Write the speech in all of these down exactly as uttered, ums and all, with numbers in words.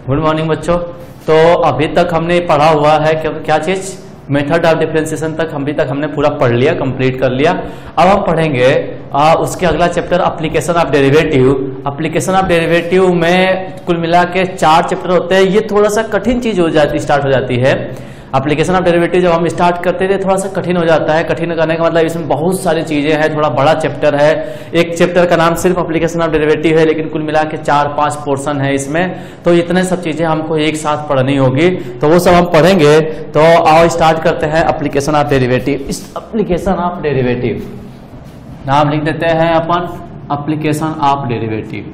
Good morning बच्चों। तो अभी तक हमने पढ़ा हुआ है क्या, क्या चीज, मेथड ऑफ डिफरेंशिएशन तक अभी तक हमने पूरा पढ़ लिया, कंप्लीट कर लिया। अब हम पढ़ेंगे आ, उसके अगला chapter application of derivative. Application of derivative में कुल मिला के चार चैप्टर होते हैं। ये थोड़ा सा कठिन चीज हो जाती स्टार्ट हो जाती है। एप्लीकेशन ऑफ डेरिवेटिव जब हम स्टार्ट करते थे थोड़ा सा कठिन हो जाता है। कठिन करने का मतलब इसमें बहुत सारी चीजें हैं, थोड़ा बड़ा चैप्टर है। एक चैप्टर का नाम सिर्फ एप्लीकेशन ऑफ डेरिवेटिव है, लेकिन कुल मिला के चार पांच पोर्शन है इसमें। तो इतने सब चीजें हमको एक साथ पढ़नी होगी, तो वो सब हम पढ़ेंगे। तो आओ स्टार्ट करते हैं एप्लीकेशन ऑफ डेरिवेटिव। इस एप्लीकेशन ऑफ डेरिवेटिव नाम लिख देते हैं अपन, application of derivative.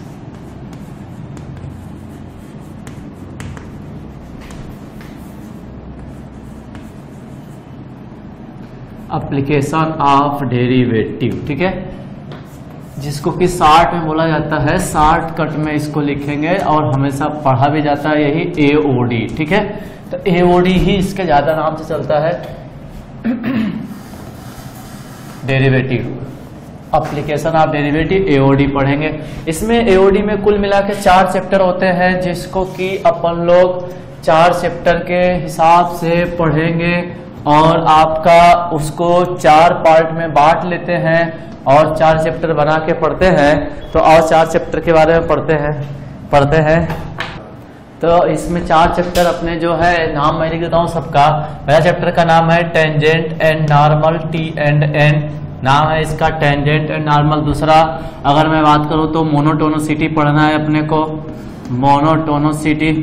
Application of derivative, ठीक है, जिसको कि शार्ट में बोला जाता है, शॉर्टकट में इसको लिखेंगे और हमेशा पढ़ा भी जाता है यही एओडी, ठीक है। तो एओडी ही इसके ज्यादा नाम से चलता है, derivative, application of derivative AOD पढ़ेंगे। इसमें एओडी में कुल मिला के चार चैप्टर होते हैं, जिसको कि अपन लोग चार चैप्टर के हिसाब से पढ़ेंगे और आपका उसको चार पार्ट में बांट लेते हैं और चार चैप्टर बना के पढ़ते हैं। तो और चार चैप्टर के बारे में पढ़ते हैं पढ़ते हैं तो इसमें चार चैप्टर अपने जो है नाम मैं लिख देता हूँ सबका। पहला चैप्टर का नाम है tangent and normal, T and N नाम है इसका, टेंजेंट एंड नॉर्मल। दूसरा अगर मैं बात करूँ तो मोनोटोनोसिटी पढ़ना है अपने को, मोनोटोनोसिटी।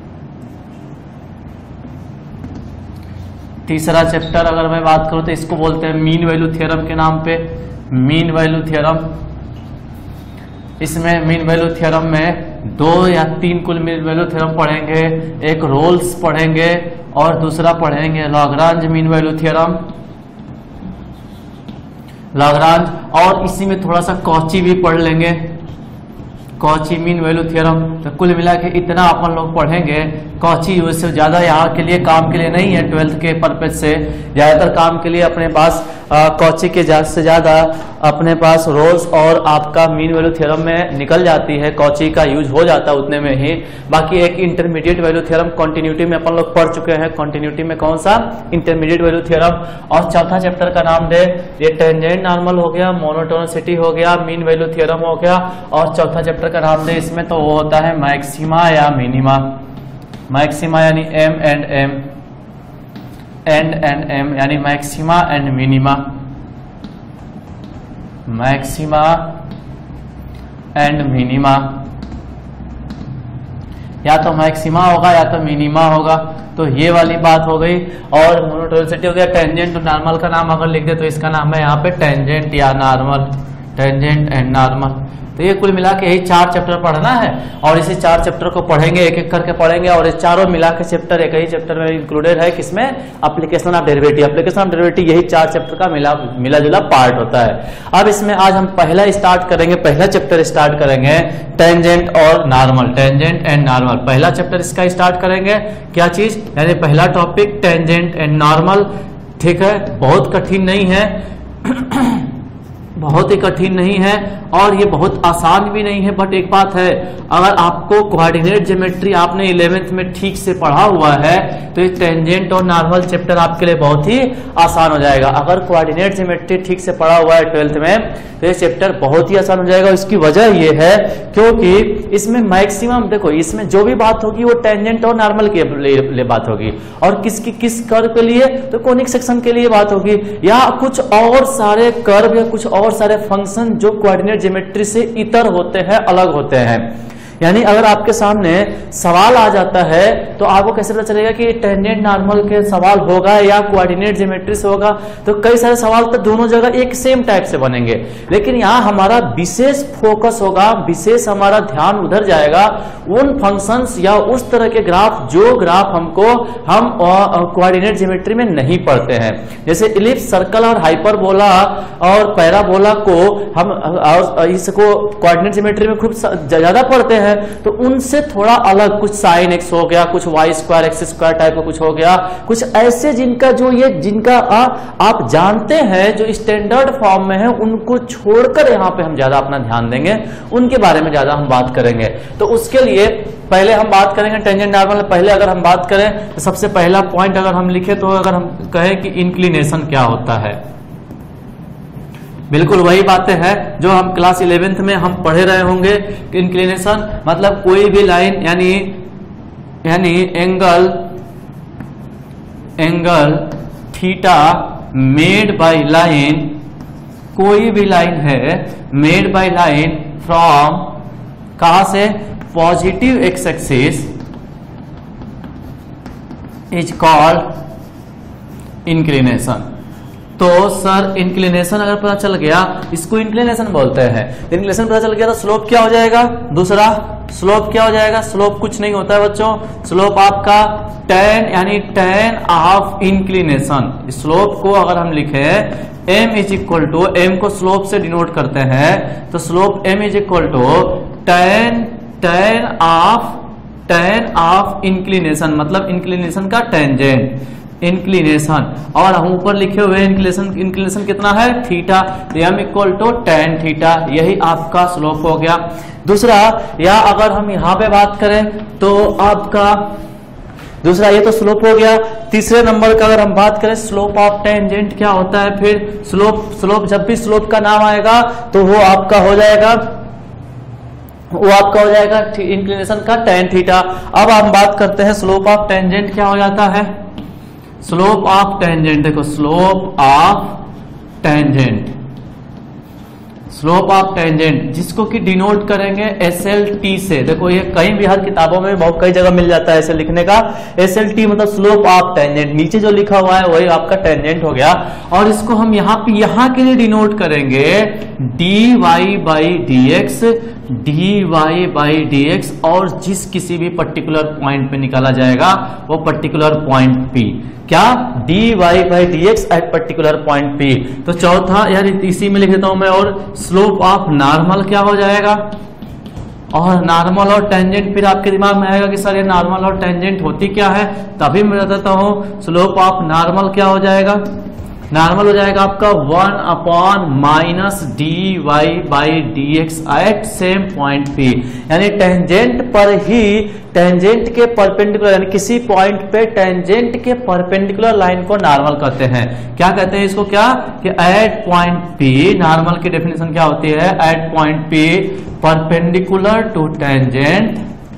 तीसरा चैप्टर अगर मैं बात करूं तो इसको बोलते हैं मीन वैल्यू थ्योरम के नाम पे, मीन वैल्यू थ्योरम। इसमें मीन वैल्यू थ्योरम में दो या तीन कुल मीन वैल्यू थ्योरम पढ़ेंगे, एक रोल्स पढ़ेंगे और दूसरा पढ़ेंगे Lagrange mean value theorem, Lagrange. और इसी में थोड़ा सा कॉची भी पढ़ लेंगे, कॉची मीन वैल्यू थ्योरम। तो कुल मिला के इतना अपन लोग पढ़ेंगे। कॉची उससे ज्यादा यहाँ के लिए काम के लिए नहीं है, ट्वेल्थ के पर्पज से ज्यादातर काम के लिए अपने पास कॉची के ज्यादा से ज्यादा अपने पास रोल्स और आपका मीन वैल्यू थ्योरम में निकल जाती है, कॉची का यूज हो जाता है उतने में ही। बाकी एक इंटरमीडिएट वैल्यू थ्योरम कॉन्टिन्यूटी में अपन लोग पढ़ चुके हैं। कॉन्टिन्यूटी में कौन सा, इंटरमीडिएट वैल्यू थ्योरम। और चौथा चैप्टर का नाम दे, ये टेंजेंट नॉर्मल हो गया, मोनोटोनिसिटी हो गया, मीन वैल्यू थ्योरम हो गया। और चौथा चैप्टर का नाम दे इसमें तो वो होता है मैक्सिमा या मिनिमा। मैक्सिमा यानी M and M, and and M यानी maxima and minima, maxima and minima. या तो मैक्सिमा होगा या तो मिनिमा होगा। तो ये वाली बात हो गई। और मोनोटोनिसिटी हो गया। टेंजेंट और नॉर्मल का नाम अगर लिख दे तो इसका नाम है यहाँ पे टेंजेंट या नॉर्मल, टेंजेंट एंड नॉर्मल। तो ये कुल मिला के यही चार चैप्टर पढ़ना है और इसी चार चैप्टर को पढ़ेंगे, एक एक करके पढ़ेंगे। और ये चारों मिला के चैप्टर एक ही चैप्टर में इंक्लूडेड है, किसमें, application of derivative. Application of derivative यही चार चैप्टर का मिला मिला जुला पार्ट होता है। अब इसमें आज हम पहला स्टार्ट करेंगे, पहला चैप्टर स्टार्ट करेंगे टेंजेंट और नॉर्मल, टेंजेंट एंड नॉर्मल। पहला चैप्टर इसका स्टार्ट करेंगे, क्या चीज, यानी पहला टॉपिक टेंजेंट एंड नॉर्मल, ठीक है। बहुत कठिन नहीं है, बहुत ही कठिन नहीं है और ये बहुत आसान भी नहीं है। बट एक बात है, अगर आपको कोऑर्डिनेट ज्योमेट्री आपने इलेवेंथ में ठीक से पढ़ा हुआ है तो ये टेंजेंट और नॉर्मल चैप्टर आपके लिए बहुत ही आसान हो जाएगा। अगर कोऑर्डिनेट ज्योमेट्री ठीक से पढ़ा हुआ है ट्वेल्थ में तो ये चैप्टर बहुत ही आसान हो जाएगा। इसकी वजह ये है क्योंकि इसमें मैक्सिमम, देखो इसमें जो भी बात होगी वो टेंजेंट और नॉर्मल के लिए बात होगी और किसकी किस कर्व के लिए, तो कोनिक सेक्शन के लिए बात होगी, या कुछ और सारे कर्व या कुछ और सारे फंक्शन जो कोऑर्डिनेट ज्योमेट्री से इतर होते हैं, अलग होते हैं। यानी अगर आपके सामने सवाल आ जाता है तो आपको कैसे पता चलेगा कि टेंजेंट नॉर्मल के सवाल होगा या कोऑर्डिनेट ज्योमेट्री से होगा। तो कई सारे सवाल तो दोनों जगह एक सेम टाइप से बनेंगे, लेकिन यहाँ हमारा विशेष फोकस होगा, विशेष हमारा ध्यान उधर जाएगा उन फंक्शंस या उस तरह के ग्राफ जो ग्राफ हमको हम कोऑर्डिनेट ज्योमेट्री में नहीं पढ़ते हैं। जैसे इलिप्स, सर्कल और हाइपरबोला और पैराबोला को हम इसको कोऑर्डिनेट ज्योमेट्री में खूब ज्यादा पढ़ते हैं है तो उनसे थोड़ा अलग, कुछ साइन एक्स हो गया, कुछ Y square X square type का कुछ हो गया, कुछ ऐसे जिनका जो ये जिनका आ, आप जानते हैं जो स्टैंडर्ड फॉर्म में है, उनको छोड़कर यहाँ पे हम ज्यादा अपना ध्यान देंगे, उनके बारे में ज्यादा हम बात करेंगे। तो उसके लिए पहले हम बात करेंगे टेंजेंट नॉर्मल। पहले अगर हम बात करें तो सबसे पहला पॉइंट अगर हम लिखे तो अगर हम कहें कि इंक्लिनेशन क्या होता है, बिल्कुल वही बातें हैं जो हम क्लास इलेवेंथ में हम पढ़े रहे होंगे। इंक्लिनेशन मतलब कोई भी लाइन यानी यानी angle angle theta made by line, कोई भी लाइन है मेड बाय लाइन फ्रॉम कहां से, positive X axis is called inclination. तो सर इंक्लिनेशन अगर पता चल गया, इसको इंक्लिनेशन बोलते हैं। इंक्लिनेशन पता चल गया तो स्लोप क्या हो जाएगा, दूसरा स्लोप क्या हो जाएगा, स्लोप कुछ नहीं होता है बच्चों, स्लोप आपका टेन यानी टेन ऑफ इंक्लिनेशन। स्लोप को अगर हम लिखे m is equal to, M को स्लोप से डिनोट करते हैं, तो slope m is equal to tan tan of tan of inclination, मतलब इंक्लिनेशन का टेंजेंट इंक्लिनेशन, और हम ऊपर लिखे हुए इंक्लिनेशन इंक्लिनेशन कितना है, theta, M equal to tan theta, यही आपका स्लोप हो गया। दूसरा, या अगर हम यहाँ पे बात करें तो आपका दूसरा ये तो स्लोप हो गया। तीसरे नंबर का अगर हम बात करें स्लोप ऑफ टेंजेंट क्या होता है, फिर स्लोप स्लोप जब भी स्लोप का नाम आएगा तो वो आपका हो जाएगा वो आपका हो जाएगा इंक्लिनेशन का टेन थीटा। अब हम बात करते हैं स्लोप ऑफ टेंजेंट क्या हो जाता है, स्लोप ऑफ टेंजेंट, देखो slope of tangent slope of tangent जिसको कि डिनोट करेंगे एस एल टी से। देखो ये कहीं भी हर किताबों में बहुत कई जगह मिल जाता है ऐसे लिखने का, एस एल टी मतलब स्लोप ऑफ टेंजेंट, नीचे जो लिखा हुआ है वही आपका टेंजेंट हो गया। और इसको हम यहाँ पे यहाँ के लिए डिनोट करेंगे D Y by D x, D Y by D x, और जिस किसी भी पर्टिकुलर पॉइंट पे निकाला जाएगा वो पर्टिकुलर पॉइंट पी, क्या, D Y by D x at particular point P. तो चौथा यार इसी में लिख देता हूं मैं, और स्लोप ऑफ नॉर्मल क्या हो जाएगा, और नॉर्मल और टेंजेंट फिर आपके दिमाग में आएगा कि सर ये नॉर्मल और टेंजेंट होती क्या है, तभी मैं बताता हूं स्लोप ऑफ नॉर्मल क्या हो जाएगा, नॉर्मल हो जाएगा आपका one upon minus D Y by D x at same point P, यानी टेंजेंट पर ही टेंजेंट के परपेंडिकुलर यानी किसी पॉइंट पे टेंजेंट के परपेंडिकुलर लाइन को नॉर्मल कहते हैं। क्या कहते हैं इसको, क्या कि एट पॉइंट पी, नॉर्मल की डेफिनेशन क्या होती है, at point P perpendicular to tangent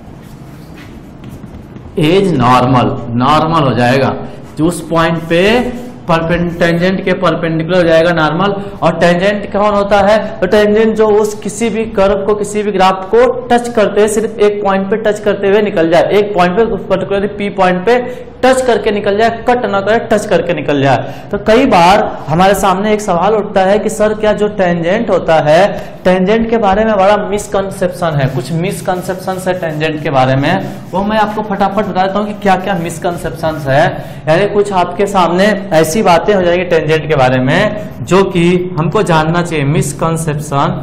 is normal, normal हो जाएगा जो उस पॉइंट पे टेंजेंट के परपेंडिकुलर हो जाएगा नॉर्मल। और टेंजेंट कौन होता है, तो टेंजेंट जो उस किसी भी कर्व को किसी भी ग्राफ को टच करते हुए सिर्फ एक पॉइंट पे टच करते हुए निकल जाए, एक पॉइंट पे पर्टिकुलरली पी पॉइंट पे टच करके निकल जाए, कट ना करे, टच करके निकल जाए। तो कई बार हमारे सामने एक सवाल उठता है कि सर क्या जो टेंजेंट होता है, टेंजेंट के बारे में बड़ा मिसकंसेप्शन है, कुछ मिसकंसेप्शन है टेंजेंट के बारे में, वो मैं आपको फटाफट बता देता हूँ कि क्या क्या मिसकंसेप्शन है। यानी कुछ आपके सामने ऐसी बातें हो जाएंगी टेंजेंट के बारे में जो कि हमको जानना चाहिए। मिसकंसेप्शन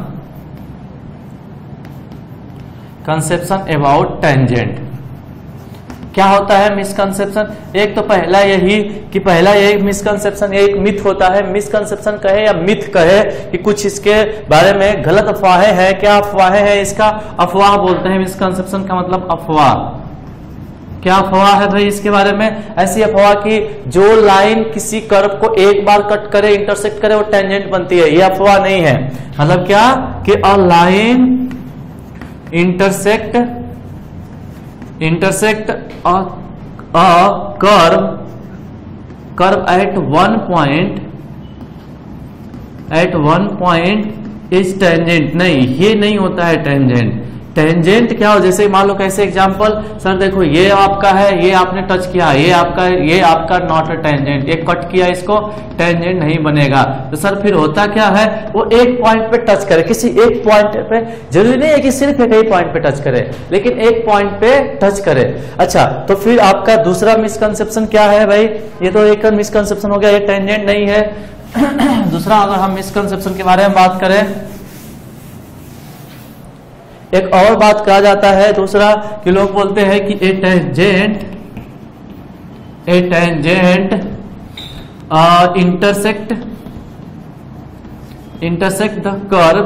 कंसेप्शन अबाउट टेंजेंट क्या होता है मिसकंसेप्शन, एक तो पहला यही कि पहला यही मिसकंसेप्शन, ये एक मिथ होता है, मिसकंसेप्शन कहे या मिथ कहे कि कुछ इसके बारे में गलत अफवाहें हैं, क्या अफवाहें हैं, इसका अफवाह बोलते हैं। मिसकंसेप्शन का मतलब अफवाह, क्या अफवाह है भाई इसके बारे में, ऐसी अफवाह कि जो लाइन किसी कर्व को एक बार कट करे, इंटरसेक्ट करे, वो टेंजेंट बनती है, ये अफवाह नहीं है। मतलब क्या कि a line intersect intersect a curve curve at one point at one point is tangent, नहीं ये नहीं होता है टेंजेंट। टेंजेंट क्या हो, जैसे मान लो कैसे एग्जांपल, सर देखो ये आपका है, ये आपने टच किया, ये आपका ये आपका नॉट अ टेंजेंट, ये कट किया, इसको टेंजेंट नहीं बनेगा। तो सर फिर होता क्या है, वो एक पॉइंट पे टच करे, किसी एक पॉइंट पे, जरूरी नहीं है कि सिर्फ एक ही पॉइंट पे टच करे, लेकिन एक पॉइंट पे टच करे। अच्छा, तो फिर आपका दूसरा मिसकंसेप्शन क्या है भाई, ये तो एक मिसकंसेप्शन हो गया, ये टेंजेंट नहीं है। दूसरा अगर हम मिसकंसेप्शन के बारे में बात करें, एक और बात कहा जाता है दूसरा कि लोग बोलते हैं कि a tangent a tangent intersect intersect the curve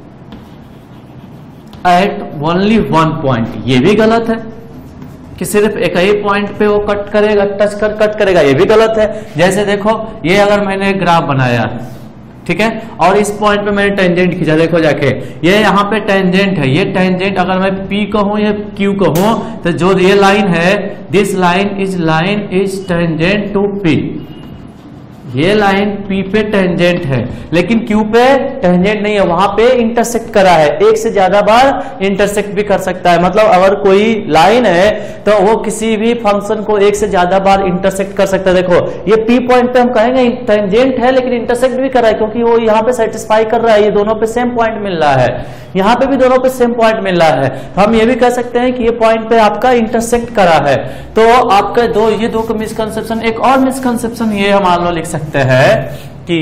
at only one point. ये भी गलत है कि सिर्फ एक ही पॉइंट पे वो कट करेगा, टच कर कट करेगा, ये भी गलत है। जैसे देखो ये अगर मैंने ग्राफ बनाया, ठीक है, और इस पॉइंट पे मैंने टेंजेंट खींचा, देखो जाके ये यहाँ पे टेंजेंट है, ये टेंजेंट अगर मैं P कहूं या Q कहूं तो जो ये लाइन है, this line is line is tangent to P, ये लाइन P पे टेंजेंट है, लेकिन Q पे टेंजेंट नहीं है, वहां पे इंटरसेक्ट करा है, एक से ज्यादा बार इंटरसेक्ट भी कर सकता है। मतलब अगर कोई लाइन है तो वो किसी भी फंक्शन को एक से ज्यादा बार इंटरसेक्ट कर सकता है। देखो ये P पॉइंट पे हम कहेंगे टेंजेंट है, लेकिन इंटरसेक्ट भी कर रहा है क्योंकि वो यहाँ पे सेटिस्फाई कर रहा है, ये दोनों पे सेम पॉइंट मिल रहा है, यहाँ पे भी दोनों पे सेम पॉइंट मिल रहा है। तो हम ये भी कह सकते हैं कि ये पॉइंट पे आपका इंटरसेक्ट करा है। तो आपका दो ये दो मिसकंसेप्शन, एक और मिसकंसेप्शन ये हम मान लो लिख सकते हैं कि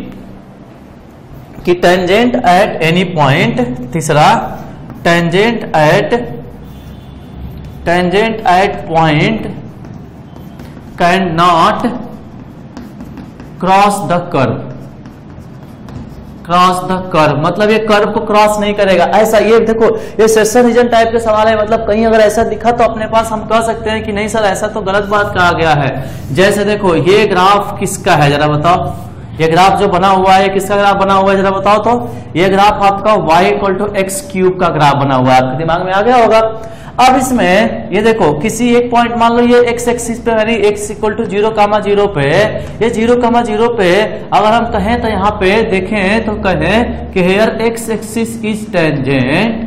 कि टेंजेंट एट एनी पॉइंट, तीसरा tangent at tangent at point can not cross the curve, cross the curve मतलब ये कर्व को क्रॉस नहीं करेगा। ऐसा ये देखो ये सेशन रीजन टाइप के सवाल है, मतलब कहीं अगर ऐसा दिखा तो अपने पास हम कह सकते हैं कि नहीं सर ऐसा तो गलत बात कहा गया है। जैसे देखो ये ग्राफ किसका है जरा बताओ, ये ग्राफ जो बना हुआ है किसका ग्राफ बना हुआ है जरा बताओ तो। ये ग्राफ आपका y equal to X cube का ग्राफ बना हुआ है, आपके दिमाग में आ गया होगा। अब इसमें ये देखो किसी एक पॉइंट मान लो ये एक्स एक्सिस पे यानी X equal to zero comma zero पे, ये जीरो कामा जीरो पे अगर हम कहें तो यहाँ पे देखें तो कहें कि here X axis is tangent,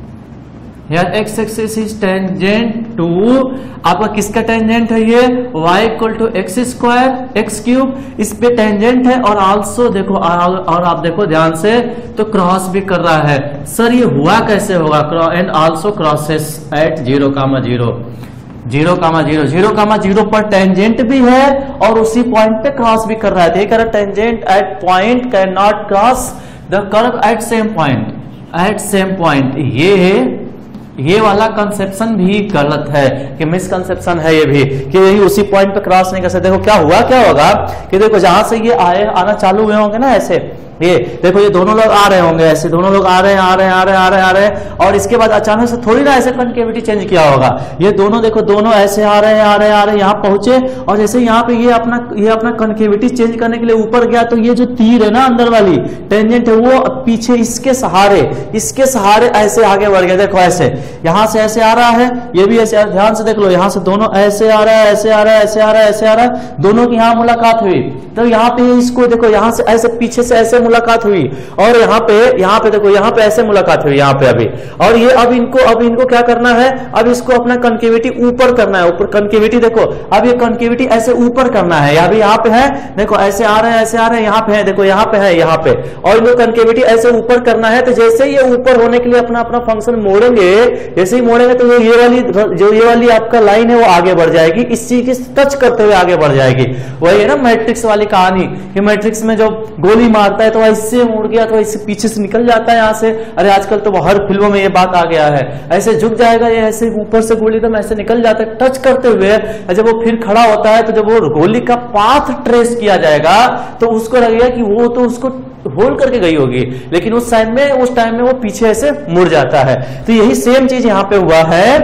here X axis is tangent to, आपका किसका टेंजेंट है ये y equal to x square X cube, इस पे टेंजेंट है और आल्सो देखो और आप देखो ध्यान से तो क्रॉस भी कर रहा है। सर ये हुआ कैसे होगा, and also crosses at zero comma zero, zero comma zero, zero comma zero पर टेंजेंट भी है और उसी पॉइंट पे क्रॉस भी कर रहा है। तो tangent at point can not cross the curve at same point, at same point. ये है ये वाला कंसेप्शन भी गलत है कि मिसकंसेप्शन है ये भी कि यही उसी पॉइंट पे क्रॉस नहीं कर सकते। देखो क्या हुआ क्या होगा कि देखो जहां से ये आए आना चालू हुए होंगे ना ऐसे, ये देखो ये दोनों लोग आ रहे होंगे ऐसे, दोनों लोग आ रहे हैं आ रहे हैं आ रहे हैं आ रहे हैं आ रहे हैं और इसके बाद अचानक से थोड़ी ना ऐसे कनकेविटी चेंज किया होगा। ये दोनों देखो दोनों ऐसे आ रहे हैं आ रहे हैं आ रहे हैं यहाँ पहुंचे और जैसे यहाँ पे ये अपना ये अपना कनकेविटी चेंज करने के लिए ऊपर गया तो ये जो तीर है ना अंदर वाली टेंजेंट है वो पीछे इसके सहारे इसके सहारे ऐसे आगे बढ़ गया। देखो ऐसे यहाँ से ऐसे आ रहा है, ये भी ऐसे, ध्यान से देख लो यहाँ से दोनों ऐसे आ रहा है ऐसे आ रहा है ऐसे आ रहा है ऐसे आ रहा है, दोनों की यहाँ मुलाकात हुई। तो यहाँ पे इसको देखो यहाँ से ऐसे पीछे से ऐसे मुलाकात हुई और यहाँ पे यहाँ पे देखो यहाँ पे ऐसे मुलाकात हुई यहाँ पे अभी, और ये अब इनको अब इनको क्या करना है, अब इसको अपना कनकेविटी ऊपर करना है, ऊपर कनकेविटी देखो अब ये कनकेविटी ऐसे ऊपर करना है। अभी यहाँ पे है देखो ऐसे आ रहे हैं ऐसे आ रहे हैं यहाँ पे है देखो यहाँ पे है यहाँ पे, और इनको कनकेविटी ऐसे ऊपर करना है। तो जैसे ये ऊपर होने के लिए अपना अपना फंक्शन मोड़ेंगे, जैसे ही मोड़ेंगे तो ये वाली जो ये वाली आपका लाइन है वो आगे बढ़ जाएगी, इस चीज के टच करते हुए आगे बढ़ जाएगी। वही है ना मैट्रिक्स वाली कहानी कि मैट्रिक्स में जो गोली मारता है तो ऐसे मुड़ गया तो इससे पीछे से निकल जाता है यहाँ से। अरे आजकल तो हर फिल्मों में ये बात आ गया है, ऐसे झुक जाएगा ये ऐसे ऊपर से गोली एकदम ऐसे निकल जाता है टच करते हुए। जब वो फिर खड़ा होता है तो जब वो गोली का पाथ ट्रेस किया जाएगा तो उसको लगेगा कि वो तो उसको होल्ड करके गई होगी, लेकिन उस टाइम में उस टाइम में वो पीछे ऐसे मुड़ जाता है। तो यही सेम चीज यहाँ पे हुआ है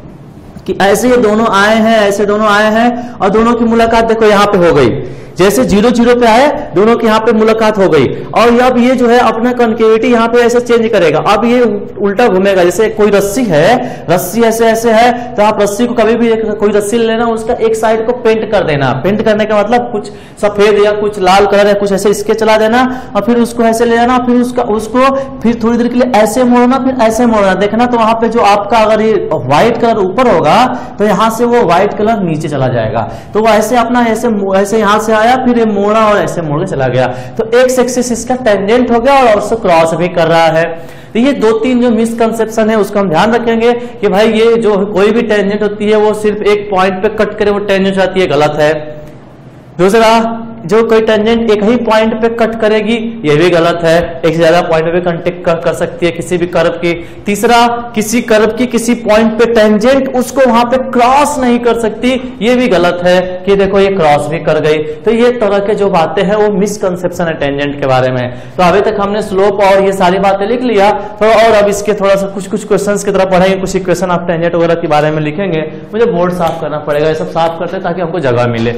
कि ऐसे ये दोनों आए हैं ऐसे दोनों आए हैं और दोनों की मुलाकात देखो यहाँ पे हो गई। जैसे जीरो जीरो पे आए दोनों की यहाँ पे मुलाकात हो गई और अब ये जो है अपना कनकेविटी यहाँ पे ऐसे चेंज करेगा। अब ये उल्टा घूमेगा, जैसे कोई रस्सी है, रस्सी ऐसे ऐसे है तो आप रस्सी को कभी भी एक, कोई रस्सी ले लेना, उसका एक साइड को पेंट कर देना। पेंट करने का मतलब कुछ सफेद या कुछ लाल कलर या कुछ ऐसे इसके चला देना और फिर उसको ऐसे ले जाना, फिर उसका उसको फिर थोड़ी देर के लिए ऐसे मोड़ना फिर ऐसे मोड़ना। देखना तो वहां पे जो आपका अगर ये व्हाइट कलर ऊपर होगा तो यहाँ से वो व्हाइट कलर नीचे चला जाएगा। तो वो ऐसे अपना ऐसे ऐसे यहाँ से आया फिर ये मोड़ा और ऐसे मोड़ के चला गया। तो एक्स एक्सिस इसका टेंजेंट हो गया और उसको क्रॉस भी कर रहा है। तो ये दो तीन जो मिसकंसेप्शन है उसका हम ध्यान रखेंगे कि भाई ये जो कोई भी टेंजेंट होती है वो सिर्फ एक पॉइंट पे कट करे वो टेंजेंट आती है, गलत है। दूसरा जो कोई टेंजेंट एक ही पॉइंट पे कट करेगी, ये भी गलत है, एक से ज्यादा पॉइंट पे कांटेक्ट कर, कर सकती है किसी भी कर्व की। तीसरा, किसी कर्व की किसी पॉइंट पे टेंजेंट उसको वहां पे क्रॉस नहीं कर सकती, ये भी गलत है कि देखो ये क्रॉस भी कर गई। तो ये तरह के जो बातें हैं वो मिसकंसेप्शन है टेंजेंट के बारे में। तो अभी तक हमने स्लोप और ये सारी बातें लिख लिया, तो और अब इसके थोड़ा सा कुछ कुछ क्वेश्चंस की तरफ पढ़ेंगे, कुछ इक्वेशन आप टेंजेंट वगैरह के बारे में लिखेंगे। मुझे बोर्ड साफ करना पड़ेगा, ये सब साफ करते हैं ताकि हमको जगह मिले।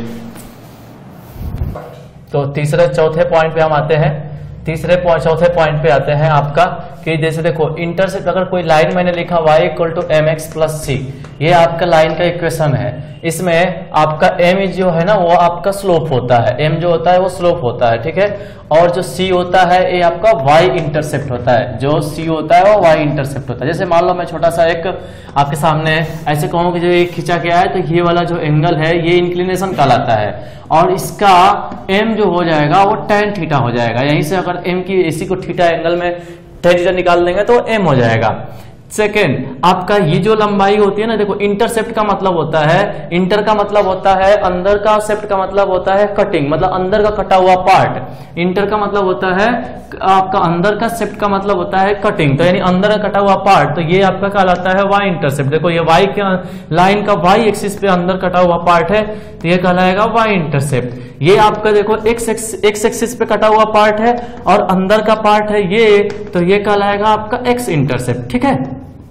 तो तीसरे चौथे पॉइंट पे हम आते हैं, तीसरे चौथे पॉइंट पे आते हैं आपका कि जैसे देखो इंटरसेप्ट, अगर कोई लाइन मैंने लिखा y equal to M X plus C, ये आपका लाइन का इक्वेशन है। इसमें आपका m जो है ना वो आपका स्लोप होता है, m जो होता है वो स्लोप होता है, ठीक है। और जो c होता है ये आपका y इंटरसेप्ट होता है, जो c होता है वो y इंटरसेप्ट होता है। जैसे मान लो मैं छोटा सा एक आपके सामने ऐसे कहूँ कि जो ये खींचा गया है, तो ये वाला जो एंगल है ये इंक्लिनेशन कहलाता है, और इसका m जो हो जाएगा वो tan थीटा हो जाएगा। यहीं से अगर m की इसी को थीटा एंगल में tan थीटा निकाल देंगे तो m हो जाएगा। सेकेंड, आपका ये जो लंबाई होती है ना, देखो इंटरसेप्ट का मतलब होता है, इंटर का मतलब होता है अंदर का, सेप्ट का मतलब होता है कटिंग, मतलब अंदर का कटा हुआ पार्ट। इंटर का मतलब होता है आपका अंदर का, सेप्ट का मतलब होता है कटिंग, तो यानी अंदर का कटा हुआ पार्ट। तो ये आपका कहलाता है वाई इंटरसेप्ट। देखो ये वाई के लाइन का वाई एक्सिस पे अंदर कटा हुआ पार्ट है, तो ये कहलाएगा वाई इंटरसेप्ट। ये आपका देखो एक्स एक्स एक्सिस पे कटा हुआ पार्ट है और अंदर का पार्ट है ये, तो ये कहलाएगा आपका एक्स इंटरसेप्ट, ठीक है।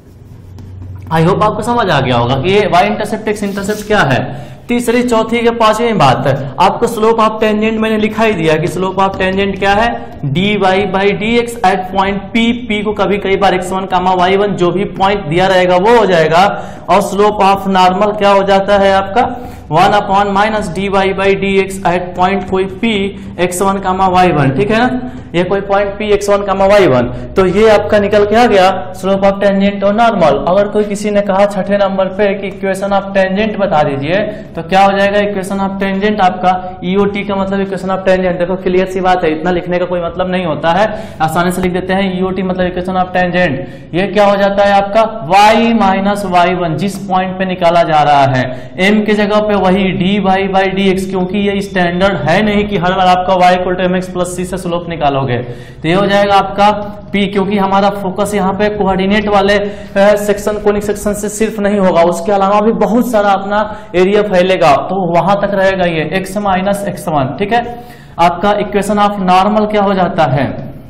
आई होप आपको समझ आ गया होगा कि ये वाई इंटरसेप्ट एक्स इंटरसेप्ट क्या है। तीसरी, चौथी के पांचवी बात है, आपको स्लोप ऑफ टेंजेंट मैंने लिखा ही दिया कि स्लोप ऑफ टेंजेंट क्या है, D Y by D x at point P. P को कभी कई बार X one comma Y one जो भी पॉइंट दिया रहेगा वो हो जाएगा, और स्लोप ऑफ नॉर्मल क्या हो जाता है आपका one upon minus D Y by D x at point कोई P X one comma Y one, ठीक है ना, ये कोई point P X one comma Y one. तो ये आपका निकल के आ गया स्लोप ऑफ टेंजेंट और नॉर्मल। अगर कोई किसी ने कहा छठे नंबर पे कि इक्वेशन ऑफ टेंजेंट बता दीजिए, तो क्या हो जाएगा इक्वेशन ऑफ टेंजेंट आपका ईओटी का मतलब इक्वेशन ऑफ टेंजेंट। देखो क्लियर सी बात है, इतना लिखने का कोई मतलब नहीं होता है, आसानी से लिख देते हैं ईओटी मतलब इक्वेशन ऑफ टेंजेंट। ये क्या हो जाता है आपका y माइनस वाई वन, जिस पॉइंट पे निकाला जा रहा है m की जगह पे वही D Y by D X, क्योंकि ये स्टैंडर्ड है नहीं कि हर बार आपका y equal to M X plus C से स्लोप निकालोगे। तो ये हो जाएगा आपका p, क्योंकि हमारा फोकस यहाँ पे कोऑर्डिनेट वाले सेक्शन कोनिक सेक्शन से सिर्फ नहीं होगा, उसके अलावा भी बहुत सारा अपना एरिया फैलेगा, तो वहां तक रहेगा ये x माइनस एक्स वन, ठीक है। आपका इक्वेशन ऑफ नॉर्मल क्या हो जाता है,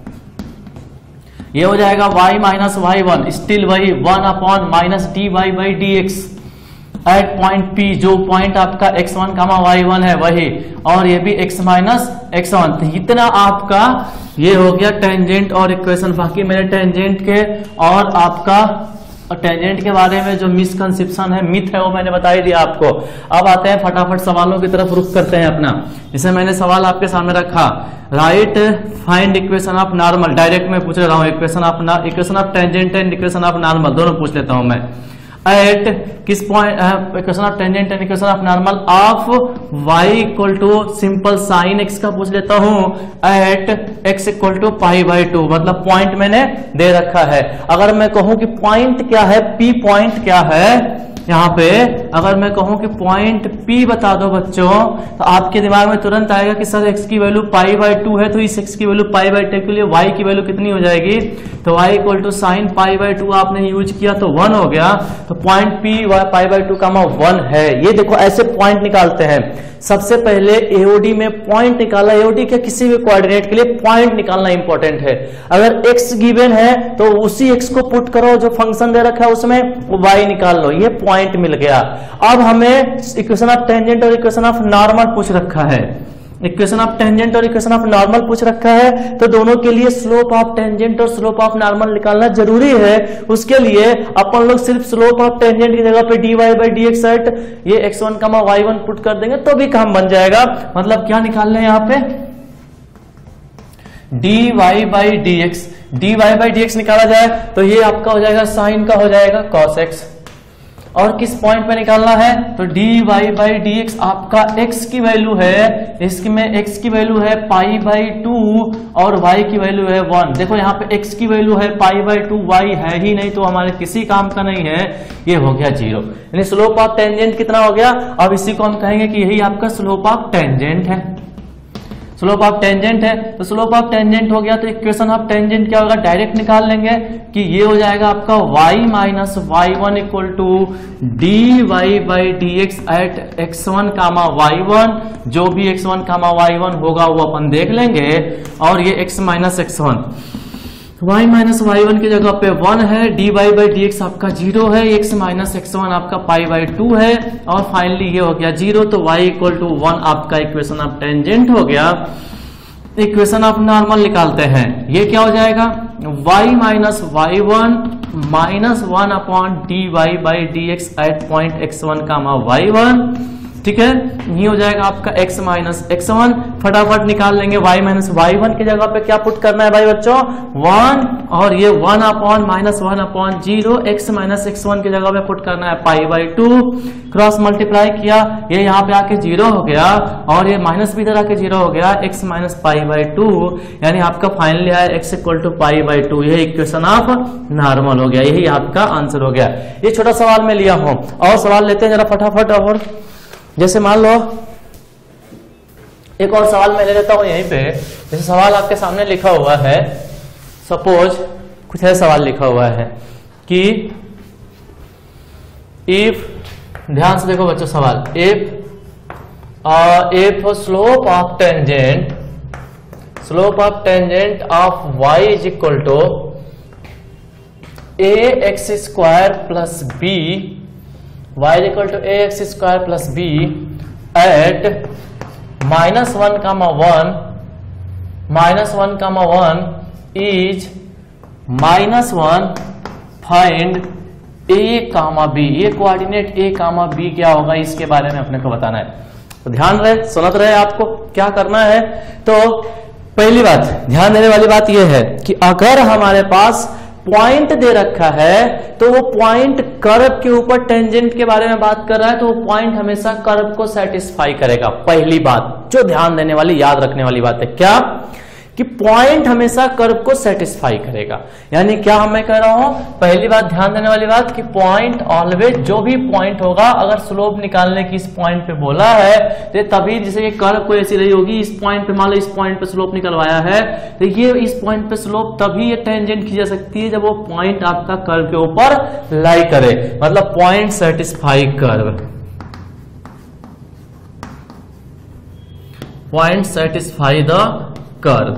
ये हो जाएगा y minus Y one, still वही one upon minus D Y by D x at point P, जो पॉइंट आपका X one comma Y one है वही, और ये भी x माइनस एक्स वन। तो इतना आपका ये हो गया टेंजेंट और इक्वेशन। बाकी मेरे टेंजेंट के और आपका टेंजेंट के बारे में जो मिसकंसेप्शन है, मिथ है, वो मैंने बता ही दिया आपको। अब आते हैं फटाफट सवालों की तरफ रुख करते हैं अपना। जैसे मैंने सवाल आपके सामने रखा, right find equation of normal, direct मैं पूछ रहा हूँ equation of equation of tangent and equation of normal दोनों पूछ लेता हूं मैं। एट किस point equation of tangent and equation of normal of y equal to simple sine x का पूछ लेता हूं at x equal to pi by two, मतलब पॉइंट मैंने दे रखा है। अगर मैं कहूं कि पॉइंट क्या है, p पॉइंट क्या है यहाँ पे, अगर मैं कहूं कि पॉइंट P बता दो बच्चों, तो आपके दिमाग में तुरंत आएगा कि सर x की वैल्यू पाई बाई टू है, तो इस x की वैल्यू पाई बाई टू के लिए y की वैल्यू कितनी हो जाएगी, तो y equal to sine pi by two आपने यूज किया तो वन हो गया। तो point P pi by two का वन है। ये देखो ऐसे पॉइंट निकालते हैं। सबसे पहले एओडी में पॉइंट निकाला, एओडी के किसी भी कोऑर्डिनेट के लिए पॉइंट निकालना इंपॉर्टेंट है। अगर x गिवन है तो उसी x को पुट करो जो फंक्शन दे रखा है उसमें, वो y निकाल लो, ये पॉइंट मिल गया। अब हमें इक्वेशन ऑफ टेंजेंट और इक्वेशन ऑफ नॉर्मल पूछ रखा है, इक्वेशन ऑफ टेंजेंट और इक्वेशन ऑफ नॉर्मल पूछ रखा है, तो दोनों के लिए स्लोप ऑफ टेंजेंट और स्लोप ऑफ नॉर्मल निकालना जरूरी है। उसके लिए अपन लोग सिर्फ स्लोप ऑफ टेंजेंट की जगह पे d Y by D x at ये x one comma Y one put कर देंगे तो भी काम बन जाएगा। मतलब क्या निकालना है यहाँ पे, d Y by D x, D Y by D x निकाला जाए तो ये आपका हो जाएगा साइन का हो जाएगा कॉस एक्स, और किस पॉइंट पे निकालना है, तो d Y by D x आपका x की वैल्यू है, इसमें x की वैल्यू है पाई बाई टू और y की वैल्यू है वन। देखो यहाँ पे x की वैल्यू है पाई बाई टू, y है ही नहीं तो हमारे किसी काम का नहीं है, ये हो गया जीरो। यानी स्लोप ऑफ टेंजेंट कितना हो गया, अब इसी को हम कहेंगे कि यही आपका स्लोप ऑफ टेंजेंट है। स्लोप ऑफ टेंजेंट है तो स्लोप ऑफ टेंजेंट हो गया, तो इक्वेशन ऑफ टेंजेंट क्या होगा, डायरेक्ट निकाल लेंगे कि ये हो जाएगा आपका y minus Y one equal to d Y by D x at x one comma Y one, जो भी x one comma Y one होगा वो अपन देख लेंगे, और ये x minus x one, y minus Y one की जगह पे वन है, D Y by D x आपका जीरो है, x माइनस एक्स वन आपका पाई बाई टू है, और फाइनली ये हो गया जीरो, तो y इक्वल टू वन आपका इक्वेशन ऑफ टेंजेंट हो गया। इक्वेशन ऑफ नॉर्मल निकालते हैं, ये क्या हो जाएगा, y minus Y one minus one upon d Y by D x at point x one comma Y one, ठीक है, ये हो जाएगा आपका x माइनस एक्स वन। फटाफट निकाल लेंगे, y माइनस वाई वन की जगह पे क्या पुट करना है भाई बच्चों, वन, और ये one upon minus one upon zero, x minus x one की जगह पे पुट करना है pi by two, cross multiply किया, ये यहाँ पे आके जीरो हो गया, और ये माइनस भी इधर आके जीरो हो गया, x minus pi by two, यानी आपका फाइनली आया x equal to pi by two, यह इक्वेशन ऑफ नॉर्मल हो गया, यही आपका आंसर हो गया। ये छोटा सवाल में लिया हूं, और सवाल लेते हैं जरा फटाफट। और जैसे मान लो एक और सवाल मैं ले लेता हूं यहीं पे, जैसे सवाल आपके सामने लिखा हुआ है, सपोज कुछ है सवाल लिखा हुआ है कि इफ, ध्यान से देखो बच्चों सवाल, if if slope of tangent slope of tangent of y is equal to a x square plus b, y is equal to ax square plus b at minus one comma one minus one comma one is minus one find a comma b, ये coordinate a comma b क्या होगा इसके बारे में अपने को बताना है। तो ध्यान रहे, सुनत रहे, आपको क्या करना है। तो पहली बात ध्यान देने वाली बात यह है कि अगर हमारे पास पॉइंट दे रखा है तो वो पॉइंट कर्व के ऊपर टेंजेंट के बारे में बात कर रहा है, तो वो पॉइंट हमेशा कर्व को सेटिस्फाई करेगा। पहली बात जो ध्यान देने वाली, याद रखने वाली बात है क्या, कि पॉइंट हमेशा कर्व को सेटिस्फाई करेगा। यानी क्या हम मैं कह रहा हूं, पहली बात ध्यान देने वाली बात कि पॉइंट ऑलवेज, जो भी पॉइंट होगा, अगर स्लोप निकालने की इस पॉइंट पे बोला है तो तभी, जैसे ये कर्व को ऐसी रही होगी, इस पॉइंट पे मान लो इस पॉइंट पे स्लोप निकलवाया है, तो ये इस पॉइंट पे स्लोप तभी ये टेंजेंट की जा सकती है जब वो पॉइंट आपका कर्व के ऊपर लाई करे, मतलब point satisfy curve, point satisfy the curve,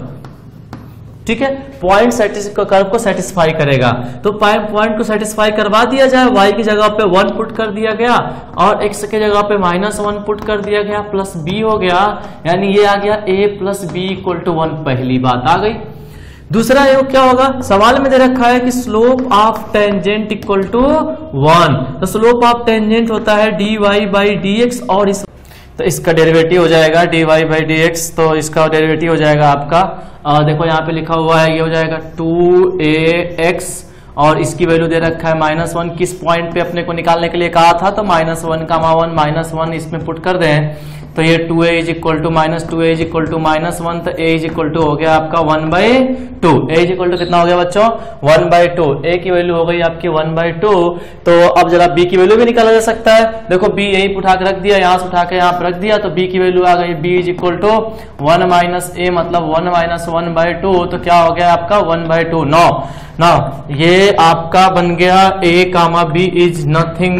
ठीक है, पॉइंट कर्व को सेटिस्फाई करेगा। तो पॉइंट को सेटिस्फाई करवा दिया जाए, y की जगह पे वन पुट कर दिया गया और x की जगह पे माइनस वन पुट कर दिया गया, प्लस b हो गया, यानी ये आ गया a plus b equal to one, पहली बात आ गई। दूसरा ये क्या होगा, सवाल में दे रखा है कि slope of tangent equal to one, तो स्लोप ऑफ टेंजेंट होता है D Y by D x, और इस तो इसका डेरिवेटिव हो जाएगा d Y by D x, तो इसका डेरिवेटिव हो जाएगा आपका, आ, देखो यहाँ पे लिखा हुआ है, ये हो जाएगा टू ए एक्स, और इसकी वैल्यू दे रखा है माइनस वन। किस पॉइंट पे अपने को निकालने के लिए कहा था, तो minus one comma one, minus one इसमें पुट कर दें, तो ये two a is equal to minus two a is equal to minus one, तो ए इज इक्वल टू हो गया आपका one by two, a is equal to कितना हो गया बच्चों, वन बाई टू, ए की वैल्यू हो गई आपकी वन बाई टू। तो अब जरा बी की वैल्यू भी निकाला जा सकता है, देखो बी यही उठा के रख दिया, यहाँ से उठा के यहाँ पे रख दिया, तो बी की वैल्यू आ गई, b is equal to one minus a, मतलब one minus one by two, तो क्या हो गया आपका वन बाई टू। नो ना ये आपका बन गया a comma b is nothing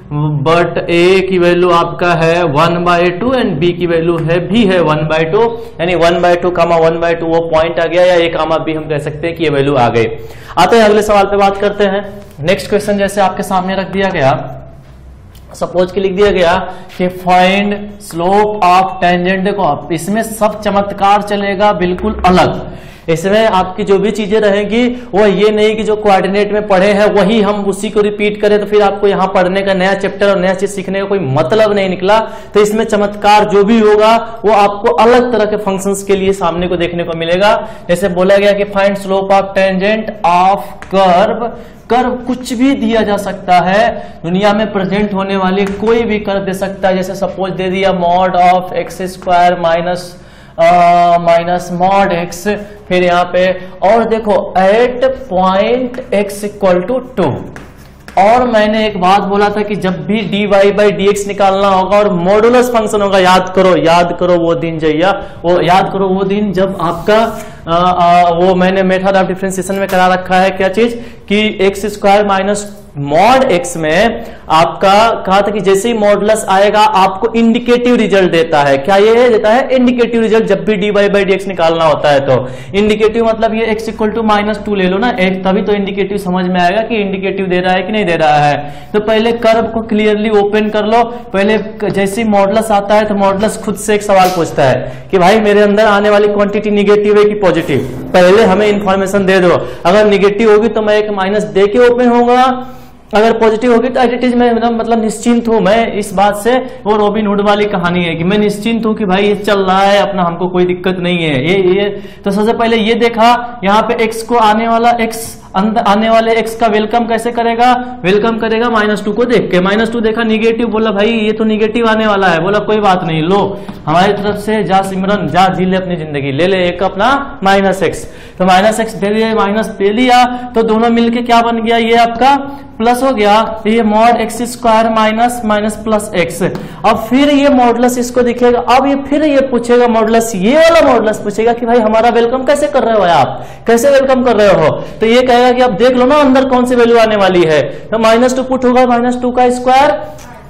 but a की वैल्यू आपका है one by two and b की वैल्यू है भी है वन बाई टू, यानी one by two comma one by two वो पॉइंट आ गया, या a कामा b हम कह सकते हैं कि ये वैल्यू आ गई। आते हैं अगले सवाल पे बात करते हैं। नेक्स्ट क्वेश्चन जैसे आपके सामने रख दिया गया, सपोज कि लिख दिया गया कि फाइंड स्लोप ऑफ टेंजेंट, देखो आप इसमें सब चमत्कार चलेगा बिल्कुल अलग, इसमें आपकी जो भी चीजें रहेंगी वो ये नहीं कि जो कोऑर्डिनेट में पढ़े हैं वही हम उसी को रिपीट करें, तो फिर आपको यहाँ पढ़ने का नया चैप्टर और नया चीज सीखने का कोई मतलब नहीं निकला। तो इसमें चमत्कार जो भी होगा वो आपको अलग तरह के फंक्शंस के लिए सामने को देखने को मिलेगा। जैसे बोला गया कि find slope of tangent of curve, curve कुछ भी दिया जा सकता है, दुनिया में प्रेजेंट होने वाले कोई भी कर्व दे सकता है। जैसे सपोज दे दिया mod of x square minus minus mod x, फिर यहाँ पे और देखो at point x equal to two, और मैंने एक बात बोला था कि जब भी d Y by D x निकालना होगा और मॉडुलस फंक्शन होगा, याद करो याद करो वो दिन जैया वो याद करो वो दिन जब आपका आ, आ, वो मैंने मेथड ऑफ डिफरेंशिएशन में करा रखा है क्या चीज कि x square minus mod x में आपका कहा था कि जैसे ही मॉडुलस आएगा आपको इंडिकेटिव रिजल्ट देता है। क्या ये देता है? इंडिकेटिव रिजल्ट जब भी d Y by D x निकालना होता है। तो इंडिकेटिव मतलब ये x equal to minus two ले लो ना एक, तभी तो इंडिकेटिव समझ में आएगा कि इंडिकेटिव दे रहा है कि नहीं दे रहा है। तो पहले कर्व को क्लियरली ओपन कर लो। पहले जैसे ही मॉडुलस आता है तो मॉडुलस खुद से एक सवाल पूछता है कि भाई मेरे अंदर आने वाली क्वांटिटी निगेटिव है कि पॉजिटिव, पहले हमें इंफॉर्मेशन दे दो। अगर निगेटिव होगी तो मैं एक माइनस दे के ओपन होगा, अगर पॉजिटिव होगी तो एट इज मैं मतलब निश्चिंत हूं मैं इस बात से। वो रॉबिन हुड वाली कहानी है कि मैं निश्चिंत हूं कि भाई ये चल रहा है अपना, हमको कोई दिक्कत नहीं है। ये ये तो सबसे पहले ये देखा यहाँ पे एक्स को आने वाला एक्स अंदर आने वाले एक्स का वेलकम कैसे करेगा? वेलकम करेगा माइनस टू को देख के। माइनस टू देखा निगेटिव, बोला भाई ये तो निगेटिव आने वाला है। बोला कोई बात नहीं, लो हमारी तरफ से जा सिमरन जा जी ले अपनी जिंदगी, ले ले एक अपना माइनस एक्स। तो माइनस एक्स दे दिया, माइनस दे लिया, तो दोनों मिलके क्या बन गया? ये आपका प्लस हो गया। ये mod x square minus minus plus x. अब फिर ये मॉडुलस इसको दिखेगा। अब ये फिर ये पूछेगा मॉडुलस, ये वाला मॉडुलस पूछेगा कि भाई हमारा वेलकम कैसे कर रहे हो आप, कैसे वेलकम कर रहे हो? तो ये कहेगा कि आप देख लो ना अंदर कौन सी वैल्यू आने वाली है। तो माइनस टू पुट होगा, माइनस टू का स्क्वायर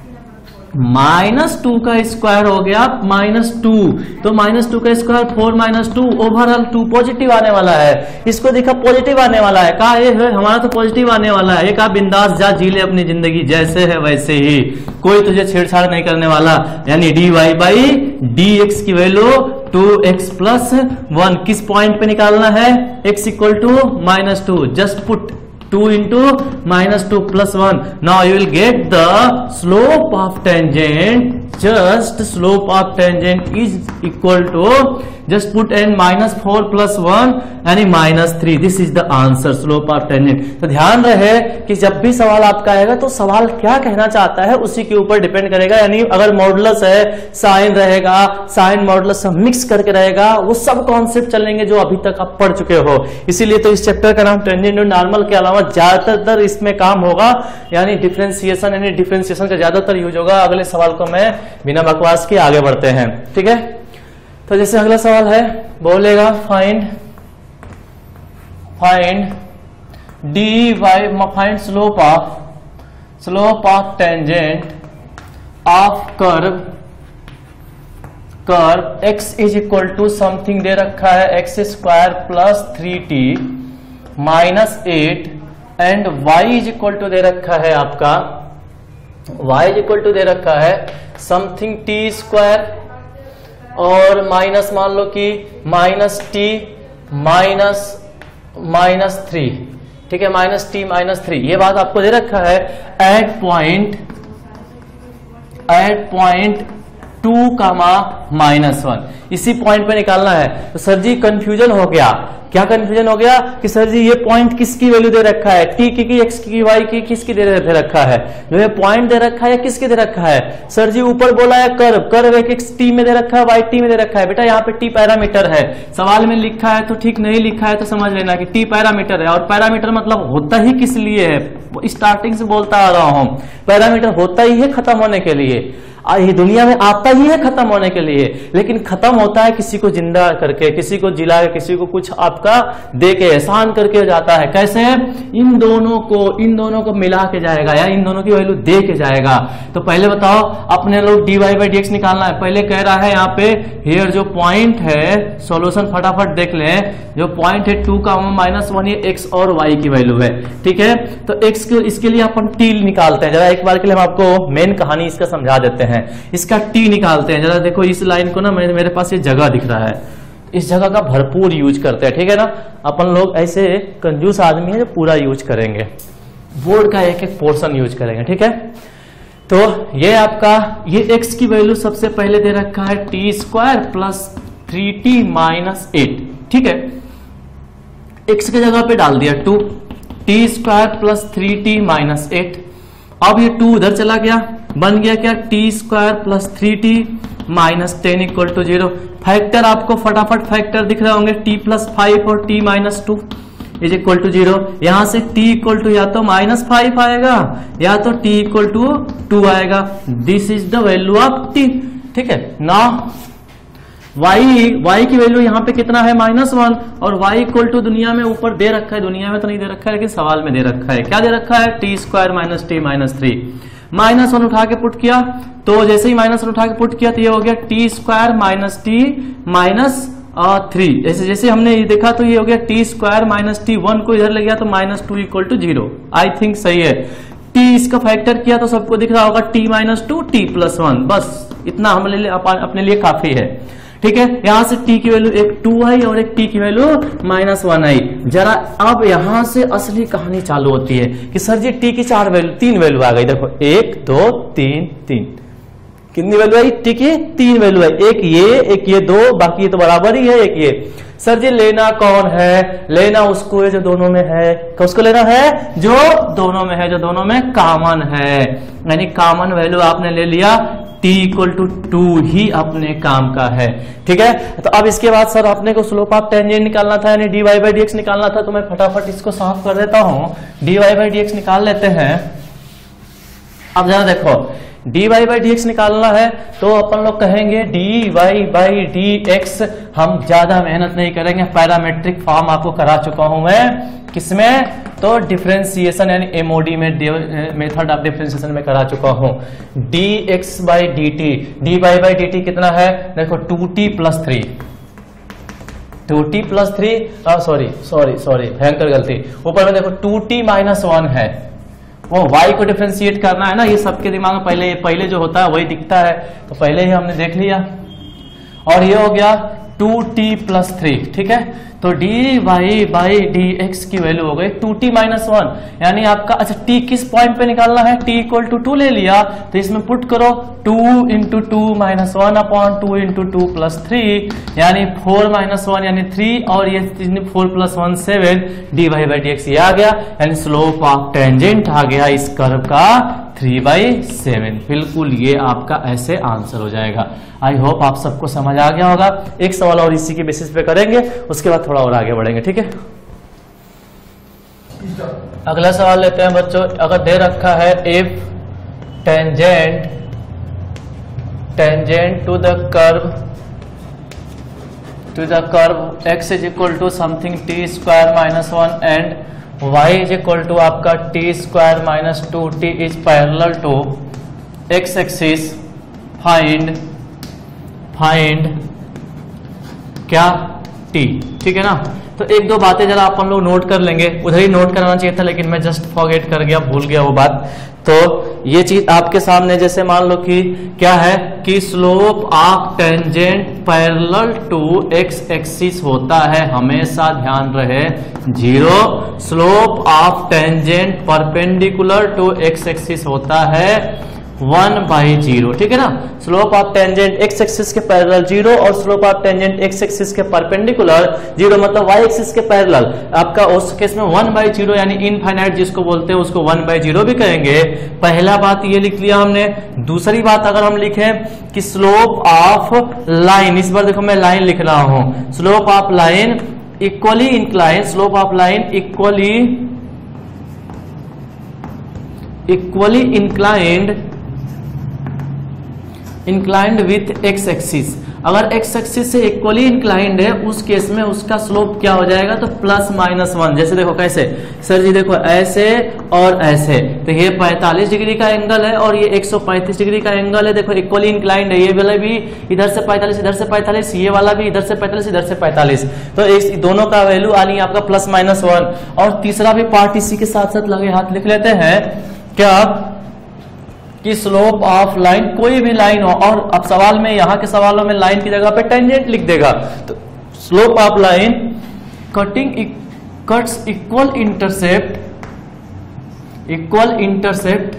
माइनस टू का स्क्वायर हो गया माइनस टू। तो माइनस टू का square four minus two overall two positive आने वाला है। इसको देखा पॉजिटिव आने वाला है, कहा ये है हमारा तो पॉजिटिव आने वाला है। ये कहा बिंदास जा जी ले अपनी जिंदगी, जैसे है वैसे ही, कोई तुझे छेड़छाड़ नहीं करने वाला। यानी d Y by D x की value two x plus one किस पॉइंट पे निकालना है? X equal to minus two. Just put two into minus two plus one. Now you will get the slope of tangent. Just slope of tangent is equal to, just put n minus four plus one यानी minus three. This is the answer, slope of tangent. तो ध्यान रहे कि जब भी सवाल आपका आएगा तो सवाल क्या कहना चाहता है उसी के ऊपर डिपेंड करेगा। यानी अगर मॉडुलस है, साइन रहेगा, साइन मॉडुलस सब मिक्स करके रहेगा, वो सब कॉन्सेप्ट चलेंगे जो अभी तक आप पढ़ चुके हो। इसीलिए तो इस चैप्टर का नाम टेंजेंट और नॉर्मल के अलावा ज्यादातर इसमें काम होगा, यानी डिफरेंशिएशन यानी डिफरेंशिएशन का ज्यादातर यूज होगा। अगले सवाल को मैं बिना बकवास के आगे बढ़ते हैं, ठीक है। तो जैसे अगला सवाल है, बोलेगा find find d y find slope of slope of tangent of curve curve x is equal to something दे रखा है x square plus three t minus eight and y is equal to दे रखा है आपका y इज इक्वल टू दे रखा है समथिंग टी स्क्वायर और माइनस मान लो कि minus t minus minus three, ठीक है, माइनस टी माइनस थ्री। ये बात आपको दे रखा है at point at point two comma minus one, इसी पॉइंट पे निकालना है। तो सर जी कंफ्यूजन हो गया। क्या कंफ्यूजन हो गया कि सर जी ये पॉइंट किसकी वैल्यू दे रखा है? टी की, की एक्स की, वाई की, किसकी दे रखा है? जो ये पॉइंट दे रखा है किसके दे रखा है? सर जी ऊपर बोला है कर्व, कर्व एक एक्स टी में दे रखा है, वाई टी में दे रखा है। बेटा यहाँ पे टी पैरामीटर है, सवाल में लिखा है तो ठीक, नहीं लिखा है तो समझ लेना कि टी पैरामीटर है। और पैरामीटर मतलब होता ही किस लिए है? स्टार्टिंग से बोलता आ रहा हूं, पैरामीटर होता ही है खत्म होने के लिए, ये दुनिया में आता ही है खत्म होने के लिए, लेकिन खत्म होता है किसी को जिंदा करके, किसी को जिला के, किसी को कुछ आपका दे के, एहसान करके जाता है। कैसे? इन दोनों को इन दोनों को मिला के जाएगा या इन दोनों की वैल्यू दे के जाएगा। तो पहले बताओ अपने लोग d Y by D x निकालना है। पहले कह रहा है यहाँ पे हियर जो पॉइंट है, सॉल्यूशन फटाफट देख लें। जो पॉइंट है टू का माइनस वन, ये एक्स और वाई की वैल्यू है, ठीक है। तो एक्स के इसके लिए अपन टी निकालते हैं। जरा एक बार के लिए हम आपको मेन कहानी इसका समझा देते हैं। इसका टी निकालते हैं। जरा देखो इस लाइन को ना, मेरे पास ये जगह दिख रहा है, इस जगह का भरपूर यूज करते हैं, ठीक है ना। अपन लोग ऐसे कंजूस आदमी है जो पूरा यूज करेंगे, बोर्ड का एक एक पोर्शन यूज करेंगे, ठीक है। तो ये आपका ये x की वैल्यू सबसे पहले दे रखा है t square plus three t minus eight, ठीक है। x की जगह पे डाल दिया टू, t square plus three t minus eight. अब ये टू उधर चला गया, बन गया क्या? T square plus three t minus ten equal to zero. Factor आपको फटाफट फैक्टर दिख रहे होंगे, टी प्लस फाइव और t minus two. Is equal to zero. यहां से t इक्वल टू या तो माइनस फाइव आएगा या तो t इक्वल टू टू आएगा। This is the value of t। ठीक है ना, y y की वैल्यू यहाँ पे कितना है माइनस वन, और y इक्वल टू दुनिया में ऊपर दे रखा है, दुनिया में तो नहीं दे रखा है लेकिन सवाल में दे रखा है। क्या दे रखा है? T square minus t minus three. Minus one उठा के पुट किया तो जैसे ही माइनस वन उठा के पुट किया तो ये हो गया t square minus t minus three. जैसे जैसे हमने ये देखा तो ये हो गया t square minus t, one को इधर ले गया तो minus two equal to zero. I think सही है। टी इसका फैक्टर किया तो सबको दिख रहा होगा t minus two t plus one, बस इतना हमारे लिए अपने लिए काफी है। ठीक है, यहां से t की वैल्यू एक टू आई और एक t की वैल्यू माइनस वन आई। जरा अब यहां से असली कहानी चालू होती है कि सर जी t की चार वैल्यू तीन वैल्यू आ गई। देखो एक दो तीन, तीन कितनी वैल्यू आई? t की तीन वैल्यू है, एक ये एक ये दो, बाकी ये तो बराबर ही है एक ये। सर जी लेना कौन है? लेना उसको है जो दोनों में है। उसको लेना है जो दोनों में है, जो दोनों में कॉमन है, यानी कॉमन वैल्यू आपने ले लिया। t इक्वल टू टू ही अपने काम का है। ठीक है, तो अब इसके बाद सर अपने को स्लोप ऑफ टेंजेंट निकालना था, यानी dy बाई डी एक्स निकालना था। तो मैं फटाफट इसको साफ कर देता हूं, dy बाई डी एक्स निकाल लेते हैं। अब जरा देखो dy बाई डी एक्स निकालना है तो अपन लोग कहेंगे dy बाई डी एक्स। हम ज्यादा मेहनत नहीं करेंगे, पैरामेट्रिक फॉर्म आपको करा चुका हूं मैं। किसमें? तो डिफरेंशिएशन यानी एमओडी में, मेथड ऑफ डिफरेंशिएशन में करा चुका हूं। dx by d t, d by by d t कितना है? देखो two t plus three, two t plus three, sorry sorry sorry भयंकर गलती, ऊपर में देखो टू टी माइनस वन है। वो y को डिफरेंशिएट करना है ना, ये सबके दिमाग में पहले पहले जो होता है वही दिखता है, तो पहले ही हमने देख लिया। और ये हो गया टू टी प्लस थ्री। ठीक है, तो d Y by D x की वैल्यू हो गई टू टी माइनस वन, यानी आपका अच्छा t किस पॉइंट पे निकालना है? t इक्वल टू टू ले लिया तो इसमें पुट करो two into two minus one upon two into two plus three, यानी फोर माइनस वन यानी थ्री, और ये four plus one seven, d Y by D x ये आ गया, यानी स्लोप ऑफ टेंजेंट आ गया इस कर्व का थ्री बाई सेवन। बिल्कुल ये आपका ऐसे आंसर हो जाएगा। आई होप आप सबको समझ आ गया होगा। एक सवाल और इसी के बेसिस पे करेंगे, उसके बाद थोड़ा और आगे बढ़ेंगे। ठीक है, अगला सवाल लेते हैं बच्चों। अगर दे रखा है if tangent tangent to the curve to the curve x is equal to something t square minus one and y is equal to आपका t square minus two t is parallel to x axis, find find क्या? t। ठीक है ना, तो एक दो बातें जरा अपन लोग नोट कर लेंगे, उधर ही नोट कराना चाहिए था लेकिन मैं जस्ट फॉरगेट कर गया, भूल गया वो बात। तो ये चीज आपके सामने जैसे मान लो कि क्या है कि slope of tangent parallel to x axis होता है, हमेशा ध्यान रहे zero. Slope of tangent perpendicular to x axis होता है वन बाई जीरो। ठीक है ना, slope of tangent x axis के पैरेलल जीरो और slope of tangent x axis के परपेंडिकुलर जीरो, मतलब वाई एक्सिस के पैरेलल आपका उस केस में वन बाई जीरो, यानी इनफाइनाइट जिसको बोलते हैं उसको वन बाई जीरो भी कहेंगे। पहला बात ये लिख लिया हमने। दूसरी बात अगर हम लिखें कि स्लोप ऑफ लाइन, इस बार देखो मैं लाइन लिख रहा हूं, slope of line equally incline, slope of line equally equally inclined inclined with x axis. अगर एक्स एक्सिस से इक्वली इंक्लाइंड है उस केस में उसका स्लोप क्या हो जाएगा? तो प्लस माइनस वन। जैसे देखो कैसे सर जी, देखो ऐसे और ऐसे, तो ये पैंतालीस डिग्री का एंगल है और ये एक सौ पैंतीस डिग्री का एंगल है। देखो इक्वली इंक्लाइंड है, ये वाला भी इधर से पैंतालीस इधर से पैंतालीस, ये वाला भी इधर से पैंतालीस इधर से पैंतालीस, तो इस दोनों का वैल्यू आ रही है आपका प्लस माइनस वन। और तीसरा भी पार्ट इसी के साथ साथ लगे हाथ लिख लेते हैं क्या कि स्लोप ऑफ लाइन, कोई भी लाइन हो, और अब सवाल में यहाँ के सवालों में लाइन की जगह पे टेंजेंट लिख देगा, तो slope of line cutting cuts equal intercept equal intercept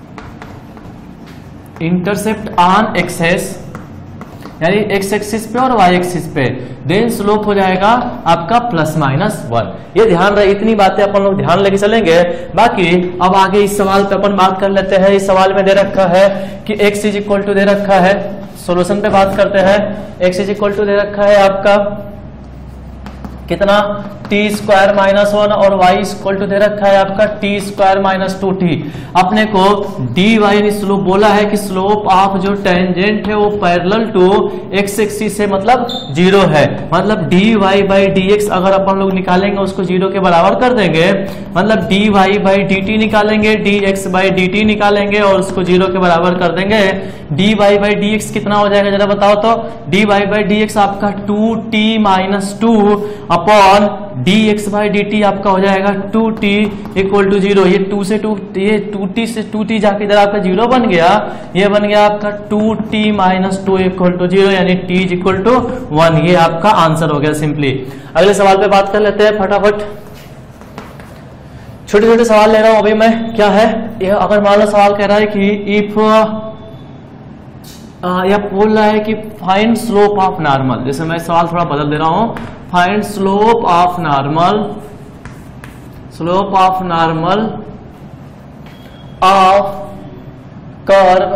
intercept on axes, यानी एक्स एक्सिस पे और वाई एक्सिस पे, देन स्लोप हो जाएगा आपका प्लस माइनस वन। ये ध्यान रहे, इतनी बातें अपन लोग ध्यान लेके चलेंगे। बाकी अब आगे इस सवाल पे अपन बात कर लेते हैं। इस सवाल में दे रखा है कि x इज इक्वल टू दे रखा है, सॉल्यूशन पे बात करते हैं। x इज इक्वल टू दे रखा है आपका कितना टी स्क्वायर माइनस वन और y इक्वल टू दे रखा है आपका t square minus two t. अपने को डी वाई ने स्लोप बोला है कि स्लोप ऑफ जो टेंजेंट है वो पैरेलल टू एक्स एक्सिस से मतलब जीरो है, मतलब d Y by D x अगर अपन लोग निकालेंगे उसको जीरो के बराबर कर देंगे, मतलब d Y by d t निकालेंगे, d x by d t निकालेंगे और उसको जीरो के बराबर कर देंगे। D Y by D x कितना हो जाएगा जरा बताओ तो, d Y by D x आपका two t minus two upon d x by d t आपका हो जाएगा two t equal to zero. ये टू से टू ये टू टी से टू टी जाके इधर आपका जीरो बन गया, ये बन गया आपका two t minus two equal to zero यानी टी इक्वल टू वन। ये आपका आंसर हो गया सिंपली। अगले सवाल पे बात कर लेते हैं फटाफट। छोटे छोटे सवाल ले रहा हूं अभी मैं। क्या है ये, अगर मान लो सवाल कह रहा है कि इफ या बोल रहा है कि फाइंड स्लोप ऑफ नॉर्मल, जैसे मैं सवाल थोड़ा बदल दे रहा हूं, find slope of normal slope of normal of curve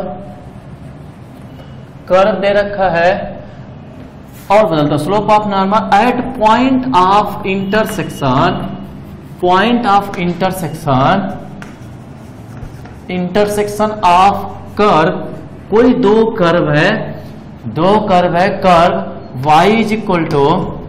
curve दे रखा है और बदलता slope of normal at point of intersection point of intersection intersection of curve. कोई दो कर्व है दो कर्व है curve y is equal to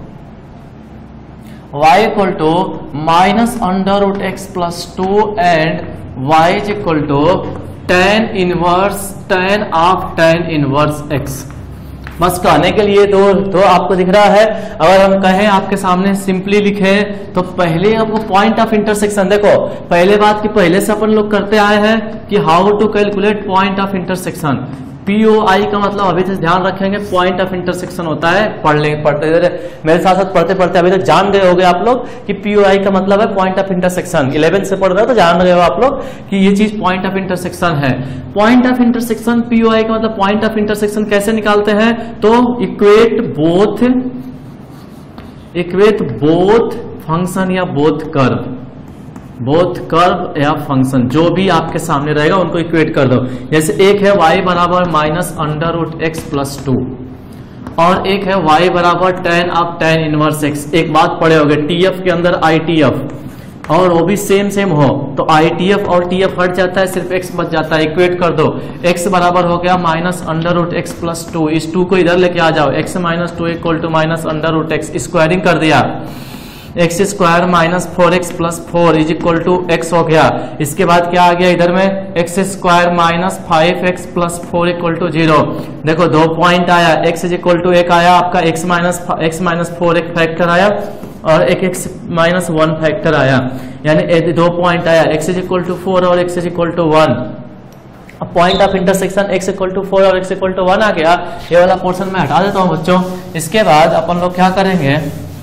y equal to minus under root x plus two and y is equal to tan inverse tan of tan inverse x। बस कहने के लिए दो दो आपको दिख रहा है। अगर हम कहें आपके सामने सिंपली लिखे तो पहले आपको पॉइंट ऑफ इंटरसेक्शन, देखो पहले बात की पहले से अपन लोग करते आए हैं कि how to calculate point of intersection. POI का मतलब अभी तक ध्यान रखेंगे पॉइंट ऑफ इंटरसेक्शन होता है, पढ़ लेंगे पढ़ते मेरे साथ साथ पढ़ते पढ़ते अभी तक जान गए होंगे आप लोग कि पीओआई का मतलब है पॉइंट ऑफ इंटरसेक्शन। इलेवेंथ से पढ़ रहे हो तो जान रहे हो आप लोग कि ये चीज पॉइंट ऑफ इंटरसेक्शन है। पॉइंट ऑफ इंटरसेक्शन पीओआई का मतलब पॉइंट ऑफ इंटरसेक्शन कैसे निकालते हैं तो equate both equate both function या बोथ कर्व बोथ कर्व या फंक्शन जो भी आपके सामने रहेगा उनको इक्वेट कर दो। जैसे एक है y बराबर minus under root x plus two और एक है y बराबर tan of tan inverse x. एक बात पढ़े होगे टीएफ के अंदर आईटीएफ और वो भी सेम सेम हो तो आईटीएफ और टीएफ हट जाता है, सिर्फ x बच जाता है। इक्वेट कर दो, x बराबर हो गया minus under root x plus two, इस टू को इधर लेके आ जाओ, x minus two equal to minus under root x, squaring कर दिया, x square minus four x plus four is equal to x हो गया। इसके बाद क्या आ गया इधर में x square minus five x plus four equal to zero. देखो दो पॉइंट आया, एक्स इज इक्वल टू एक आया आपका, x minus x minus four एक फैक्टर आया और एक एक्स माइनस वन फैक्टर आया, यानी दो पॉइंट आया, x is equal to four और x is equal to one. अब point of intersection x equal to four और एक्स इक्वल टू वन आ गया। ये वाला पोर्शन में हटा देता हूं बच्चों। इसके बाद अपन लोग क्या करेंगे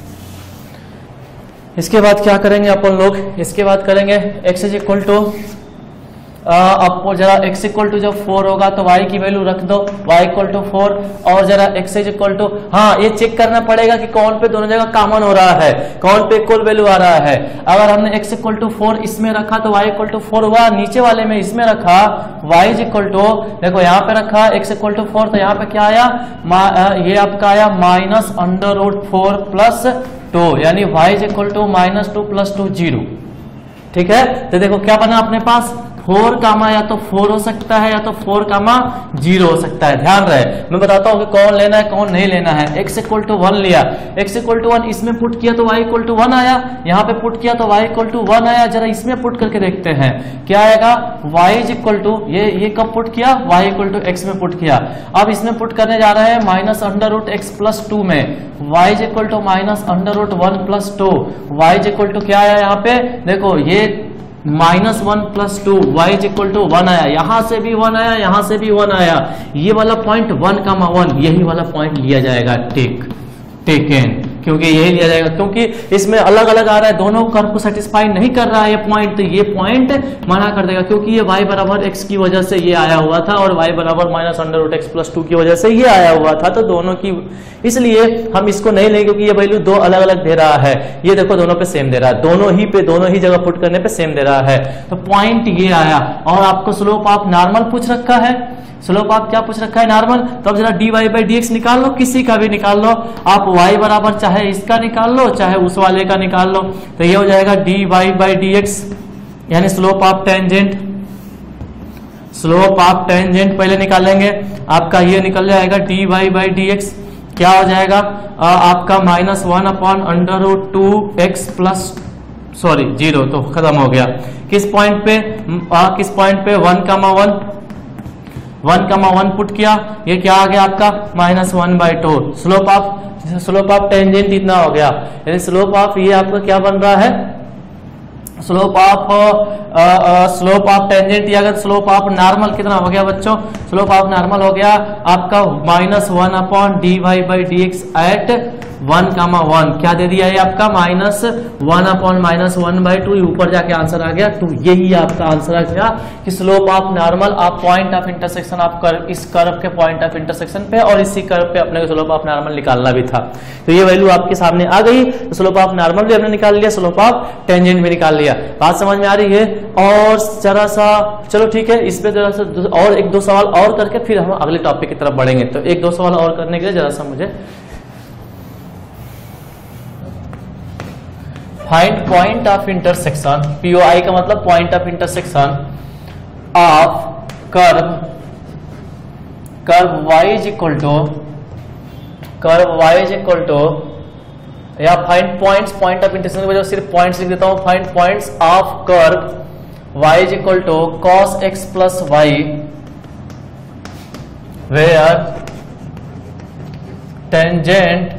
इसके बाद क्या करेंगे अपन लोग इसके बाद करेंगे x इज इक्वल टू अब जरा x इक्वल टू जब फोर होगा तो y की वैल्यू रख दो, y इक्वल टू फोर और जरा x इज इक्वल टू, हाँ ये चेक करना पड़ेगा कि कौन पे दोनों जगह कॉमन हो रहा है, कौन पे इक्वल वैल्यू आ रहा है। अगर हमने x इक्वल टू फोर इसमें रखा तो y इक्वल टू फोर हुआ, नीचे वाले में इसमें रखा y इज इक्वल टू, देखो यहाँ पे रखा x इक्वल टू फोर तो यहाँ पे क्या आया, ये आपका आया minus under root four plus two, यानी y is equal to minus two plus two zero. ठीक है, तो देखो क्या बना अपने पास, फोर कामा या तो फोर हो सकता है या तो फोर कामा जीरो हो सकता है। ध्यान रहे मैं बताता हूँ कि कौन लेना है कौन नहीं लेना है। x इक्वल टू वन लिया, x इक्वल टू वन इसमें पुट किया तो y इक्वल टू वन आया, यहाँ पे पुट किया तो y इक्वल टू वन आया। जरा इसमें पुट करके देखते हैं क्या आएगा, y इज इक्वल टू ये ये कब पुट किया, y इक्वल टू x में पुट किया। अब इसमें पुट करने जा रहे हैं minus under root x plus two में, y is equal to minus under root one plus two, y is equal to क्या आया यहाँ पे, देखो ये minus one plus two, y is equal to one आया, यहां से भी वन आया यहां से भी वन आया, ये वाला पॉइंट वन का वन यही वाला पॉइंट लिया जाएगा। टेक टेकन क्योंकि यही लिया जाएगा, क्योंकि इसमें अलग अलग आ रहा है, दोनों कर्व को सेटिस्फाई नहीं कर रहा है ये पॉइंट, तो ये पॉइंट मना कर देगा क्योंकि ये y बराबर x की वजह से ये आया हुआ था और y बराबर minus under root x plus two की वजह से ये आया हुआ था, तो दोनों की इसलिए हम इसको नहीं लेंगे क्योंकि ये वैल्यू दो अलग अलग दे रहा है। ये देखो दोनों पे सेम दे रहा है, दोनों ही पे दोनों ही जगह पुट करने पे सेम दे रहा है, तो पॉइंट ये आया। और आपको स्लोप ऑफ नॉर्मल पूछ रखा है, स्लोप आप क्या पूछ रखा है, नॉर्मल। तो अब जरा d Y by D x निकाल लो, किसी का भी निकाल लो आप, y बराबर चाहे इसका निकाल लो चाहे उस वाले का निकाल लो। तो ये हो जाएगा d Y by D x, यानी slope of tangent, slope of tangent पहले निकालेंगे, आपका ये निकल जाएगा d Y by D x, क्या हो जाएगा आ, आपका minus one upon under root two x plus sorry zero, तो खत्म हो गया। किस पॉइंट पे आ, किस पॉइंट पे one comma one one comma one put किया, ये क्या आ गया आपका minus one by two. Slope of slope of tangent इतना हो गया, यानी स्लोप ऑफ ये आपका क्या बन रहा है, slope of slope of tangent या अगर स्लोप ऑफ नॉर्मल कितना हो गया बच्चों, स्लोप ऑफ नॉर्मल हो गया आपका minus one upon d Y by D x at one comma one, क्या दे दिया है आपका minus one upon minus one by two, ऊपर जाके आंसर आ गया टू। यही आपका आंसर आ गया कि स्लोप ऑफ नॉर्मल आप पॉइंट ऑफ इंटरसेक्शन आप कर, इस कर्व के पॉइंट ऑफ इंटरसेक्शन पे और इसी कर्व पे अपने को स्लोप ऑफ नॉर्मल निकालना भी था। तो ये वैल्यू आपके सामने आ गई, तो स्लोप ऑफ नॉर्मल भी हमने निकाल लिया, स्लोप ऑफ टेंजेंट भी निकाल लिया। बात समझ में आ रही है? और जरा सा चलो ठीक है, इस पे जरा सा और एक दो सवाल और करके फिर हम अगले टॉपिक की तरफ बढ़ेंगे। तो एक दो सवाल और करने के लिए जरा सा मुझे find point of intersection, POI का मतलब point of intersection of curve curve y is equal to curve y is equal to या find points, point of intersection की वजह सिर्फ पॉइंट्स लिख देता हूं, find points of curve y is equal to cos x plus y where tangent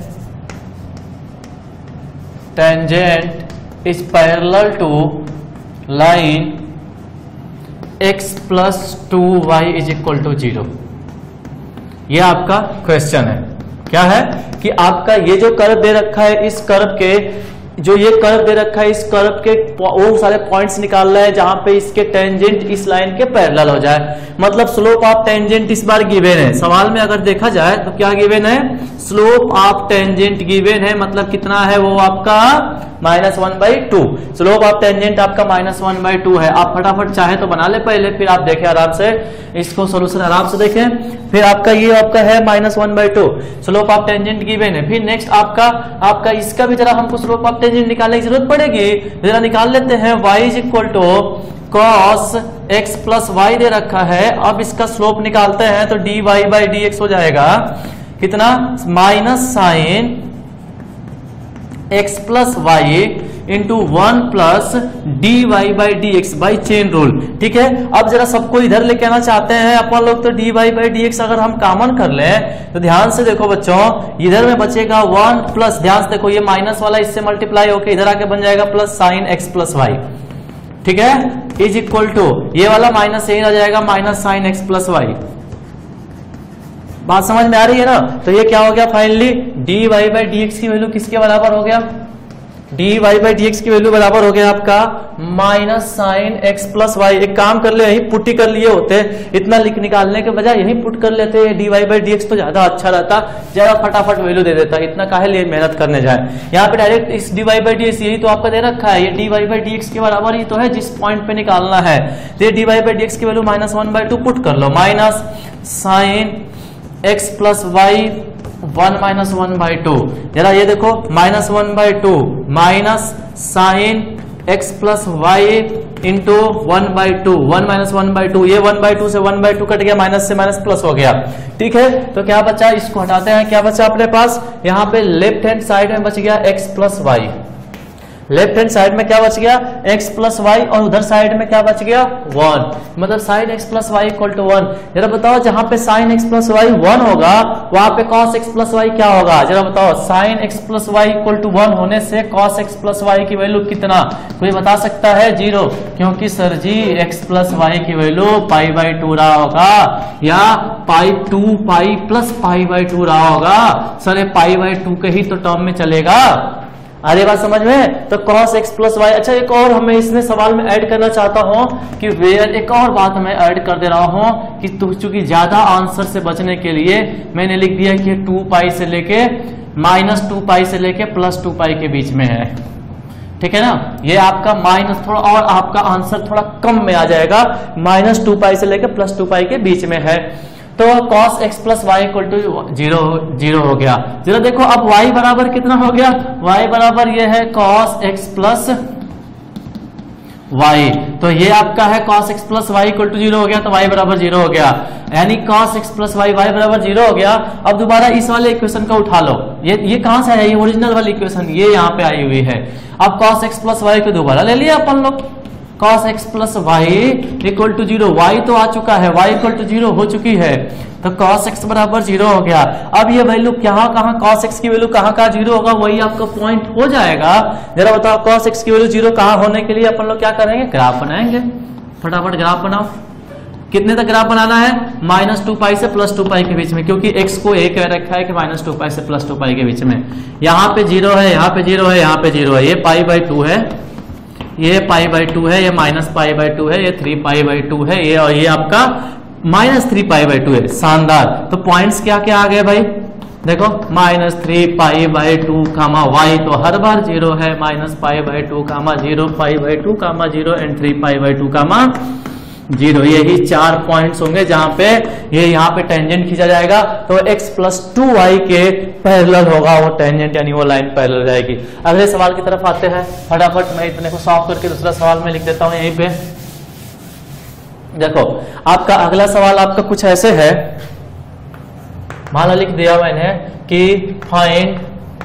tangent is parallel to line x plus two y is equal to zero। ये आपका question है, क्या है कि आपका ये जो कर्व दे रखा है, इस कर्व के जो ये कर्व दे रखा है, इस कर्व के वो सारे पॉइंट्स निकालना है जहां पे इसके टेंजेंट इस लाइन के पैरेलल हो जाए। मतलब स्लोप ऑफ टेंजेंट इस बार गिवन है, सवाल में अगर देखा जाए तो क्या गिवन है, स्लोप ऑफ टेंजेंट गिवन है, मतलब कितना है वो आपका minus one by two. Slope of tangent आपका माइनस वन बाई टू है। आप फटाफट चाहे तो बना ले पहले, फिर आप देखें आराम से इसको, सोल्यूशन आराम से देखें। फिर आपका ये आपका है minus one by two, slope of tangent given है। फिर नेक्स्ट आपका आपका इसका भी जरा हमको स्लोप ऑफ टेंजेंट निकालने की जरूरत पड़ेगी, जरा निकाल लेते हैं। y is equal to cos x plus y दे रखा है, अब इसका स्लोप निकालते हैं तो d Y by D x हो जाएगा कितना, minus sine x plus y into one plus d Y by D x by chain rule. ठीक है, अब जरा सबको इधर लेके आना चाहते हैं अपन लोग, तो d Y by D x अगर हम कॉमन कर लें तो ध्यान से देखो बच्चों, इधर में बचेगा वन प्लस, ध्यान से देखो ये माइनस वाला इससे मल्टीप्लाई होकर इधर आके बन जाएगा plus sine x plus y. ठीक है, इज इक्वल टू ये वाला माइनस यही आ जाएगा minus sine x plus y. बात समझ में आ रही है ना? तो ये क्या हो गया finally, d Y by D x की वैल्यू किसके बराबर हो गया, d Y by D x की वैल्यू बराबर हो गया आपका minus sine x plus y. एक काम कर ले, यही पुट ही कर लिए होते, इतना लिख निकालने के बजाय यही पुट कर लेते, d Y by D x तो ज्यादा अच्छा रहता, ज्यादा फटाफट वैल्यू दे देता, इतना काहे लिए मेहनत करने जाए। यहाँ पे डायरेक्ट इस d Y by D x यही तो आपका दे रखा है, ये d Y by D x के बराबर ही तो है जिस पॉइंट पे निकालना है। तो d Y by D x की value minus one by two put कर लो, minus sine x plus y one minus one by two. जरा ये देखो minus one by two minus sine x plus y into one by two, one minus one by two, ये one by two से one by two cut गया, minus से minus plus हो गया। ठीक है, तो क्या बचा, इसको हटाते हैं, क्या बचा अपने पास, यहाँ पे लेफ्ट हैंड साइड में बच गया x plus y, left hand side में क्या बच गया x प्लस वाई, और उधर साइड में क्या बच गया वन, मतलब sine x plus y equal to one. जरा बताओ जहां पे sine x plus y one होगा वहां पे cos x प्लस वाई क्या होगा, जरा बताओ। Sine x plus y equal to one होने से cos x प्लस वाई की वैल्यू कितना, कोई बता सकता है, जीरो, क्योंकि sir ji x plus y की वैल्यू पाई बाई टू रहा होगा या pi two pi plus pi by two रहा होगा। सर पाई बाई टू के ही तो टर्म में चलेगा, अरे बात समझ में। तो cos x प्लस वाई। अच्छा एक और हमें इसमें सवाल में ऐड करना चाहता हूं कि वेयर, एक और बात मैं ऐड कर दे रहा हूं कि चूंकि ज्यादा आंसर से बचने के लिए मैंने लिख दिया कि टू पाई से लेके माइनस टू पाई से लेके प्लस टू पाई के बीच में है। ठीक है ना, ये आपका माइनस थोड़ा और आपका आंसर थोड़ा कम में आ जाएगा, माइनस टू पाई से लेके प्लस टू पाई के बीच में है। तो cos x plus y equal to zero zero हो गया। जरा देखो अब y बराबर कितना हो गया, y बराबर ये है cos x प्लस y, तो ये आपका है cos x plus y equal to zero हो गया, तो y बराबर जीरो हो गया, यानी cos x plus y y बराबर जीरो हो गया। अब दोबारा इस वाले इक्वेशन का उठा लो, ये ये कहां से है, ये ओरिजिनल वाली इक्वेशन ये यहाँ पे आई हुई है। अब cos x प्लस वाई को दोबारा ले लिया अपन लोग, cos x plus y equal to zero, y तो आ चुका है, y इक्वल टू जीरो हो चुकी है, तो cos x बराबर जीरो हो गया। अब ये वैल्यू कहाँ कहाँ cos x की वैल्यू कहाँ कहाँ जीरो होगा, वही आपका पॉइंट हो जाएगा। जरा बताओ cos x की वैल्यू जीरो कहाँ होने के लिए अपन लोग क्या करेंगे, ग्राफ बनाएंगे, फटाफट ग्राफ बनाओ। कितने तक ग्राफ बनाना है, माइनस टू पाई से प्लस टू पाई के बीच में, क्योंकि x को एक कह रखा है कि माइनस टू पाई से प्लस टू पाई के बीच में। यहाँ पे जीरो है, यहाँ पे जीरो है, यहाँ पे जीरो है, ये पाई बाई टू है, ये पाई बाई टू है, ये माइनस पाई बाई टू है, ये थ्री पाई बाई टू है, ये और ये आपका minus three pi by two है। शानदार। तो पॉइंट्स क्या क्या आ गए भाई, देखो minus three pi by two comma y तो हर बार जीरो है, minus pi by two comma zero, pi by two comma zero and three pi by two comma zero. यही चार पॉइंट्स होंगे जहां पे ये यहाँ पे टेंजेंट खींचा जाएगा, तो x प्लस टू वाई के पैरेलल होगा वो टेंजेंट, यानी वो लाइन पैरेलल जाएगी। अगले सवाल की तरफ आते हैं, फटाफट मैं इतने को सॉल्व करके दूसरा सवाल में लिख देता हूं यहीं पे। देखो आपका अगला सवाल आपका कुछ ऐसे है, मान लिख दिया मैंने कि find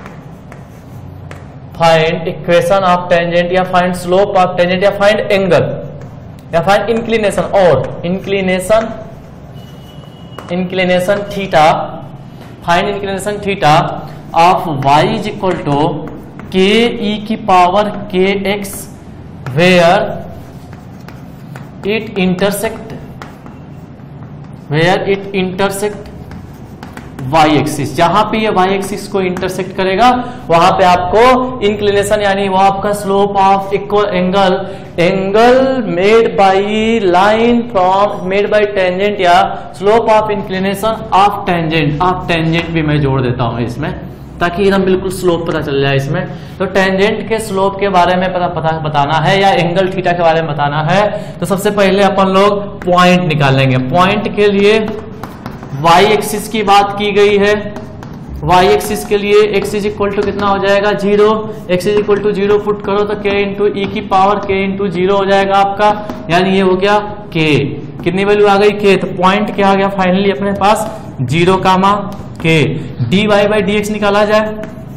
find equation of tangent या फाइंड स्लोप ऑफ टेंजेंट या फाइंड एंगल या फाइंड इंक्लिनेशन और inclination inclination theta, find inclination theta of y is equal to k e की power k x where it intersect where it intersect y axis. जहां पे ये y axis को intersect करेगा वहां पे आपको इंक्लिनेशन यानी वो आपका slope of equal angle angle made by line from made by tangent या slope of inclination of tangent of tangent भी मैं जोड़ देता हूं इसमें, ताकि एकदम बिल्कुल स्लोप पता चल जाए इसमें। तो टेंजेंट के स्लोप के बारे में पता, पता बताना है या एंगल थीटा के बारे में बताना है, तो सबसे पहले अपन लोग पॉइंट निकालेंगे। पॉइंट के लिए y एक्सिस की बात की गई है, y एक्सिस के लिए x इज इक्वल टू कितना हो जाएगा, zero, x is equal to zero put करो तो k इंटू ई की पावर k इंटू जीरो हो जाएगा आपका, यानी ये हो गया k। कितनी वैल्यू आ गई, k। तो पॉइंट क्या आ गया फाइनली अपने पास, zero comma k। dy by D x निकाला जाए,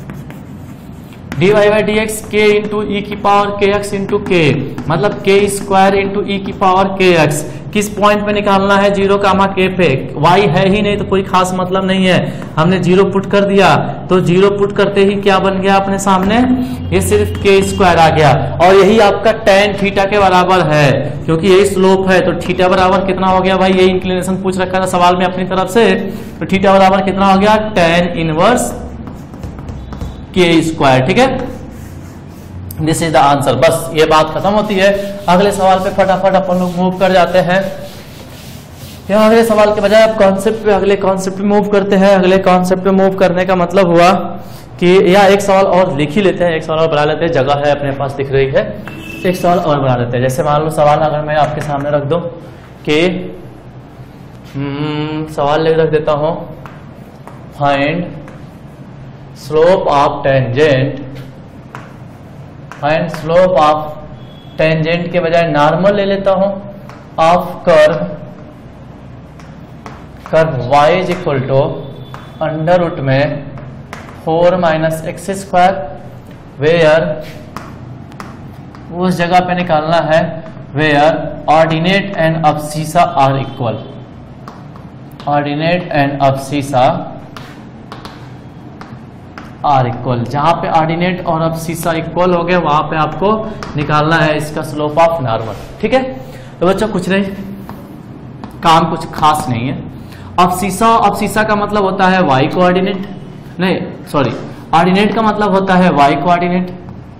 dy by D x k into e की power k x into k, मतलब k स्क्वायर इंटू ई की पावर k x। किस पॉइंट पे निकालना है, जीरो कामा k पे। y है ही नहीं तो कोई खास मतलब नहीं है, हमने जीरो पुट कर दिया, तो जीरो पुट करते ही क्या बन गया अपने सामने, ये सिर्फ k स्क्वायर आ गया। और यही आपका tan थीटा के बराबर है, क्योंकि यही स्लोप है, तो थीटा बराबर कितना हो गया भाई, ये इंक्लिनेशन पूछ रखा था सवाल में अपनी तरफ से, तो थीटा बराबर कितना हो गया, tan इनवर्स k स्क्वायर। ठीक है, दिस इज द आंसर। बस ये बात खत्म होती है। अगले सवाल पे फटाफट अपन लोग मूव कर जाते हैं। यहाँ अगले सवाल के बजाय आप कॉन्सेप्ट पे अगले कॉन्सेप्ट पे मूव करते हैं। अगले कॉन्सेप्ट पे मूव करने का मतलब हुआ कि या एक सवाल और लिख ही लेते हैं, एक सवाल और बना लेते हैं, जगह है अपने पास दिख रही है, एक सवाल और बना लेते हैं। जैसे मान लो सवाल अगर मैं आपके सामने रख दूं कि सवाल ले रख देता हूं, find slope of tangent, find slope of tangent के बजाय नॉर्मल ले लेता हूं, of curve curve y is equal to under root में four minus x square, where उस जगह पे निकालना है where ordinate and abscissa are equal, ordinate and abscissa are equal. जहां पे ऑर्डिनेट और अब्सिसा इक्वल हो गए वहां पे आपको निकालना है इसका स्लोप ऑफ नॉर्मल। ठीक है, तो बच्चों कुछ नहीं, काम कुछ खास नहीं है। अब्सिसा, अब्सिसा का मतलब होता है y कोऑर्डिनेट, नहीं सॉरी ऑर्डिनेट का मतलब होता है y कोऑर्डिनेट,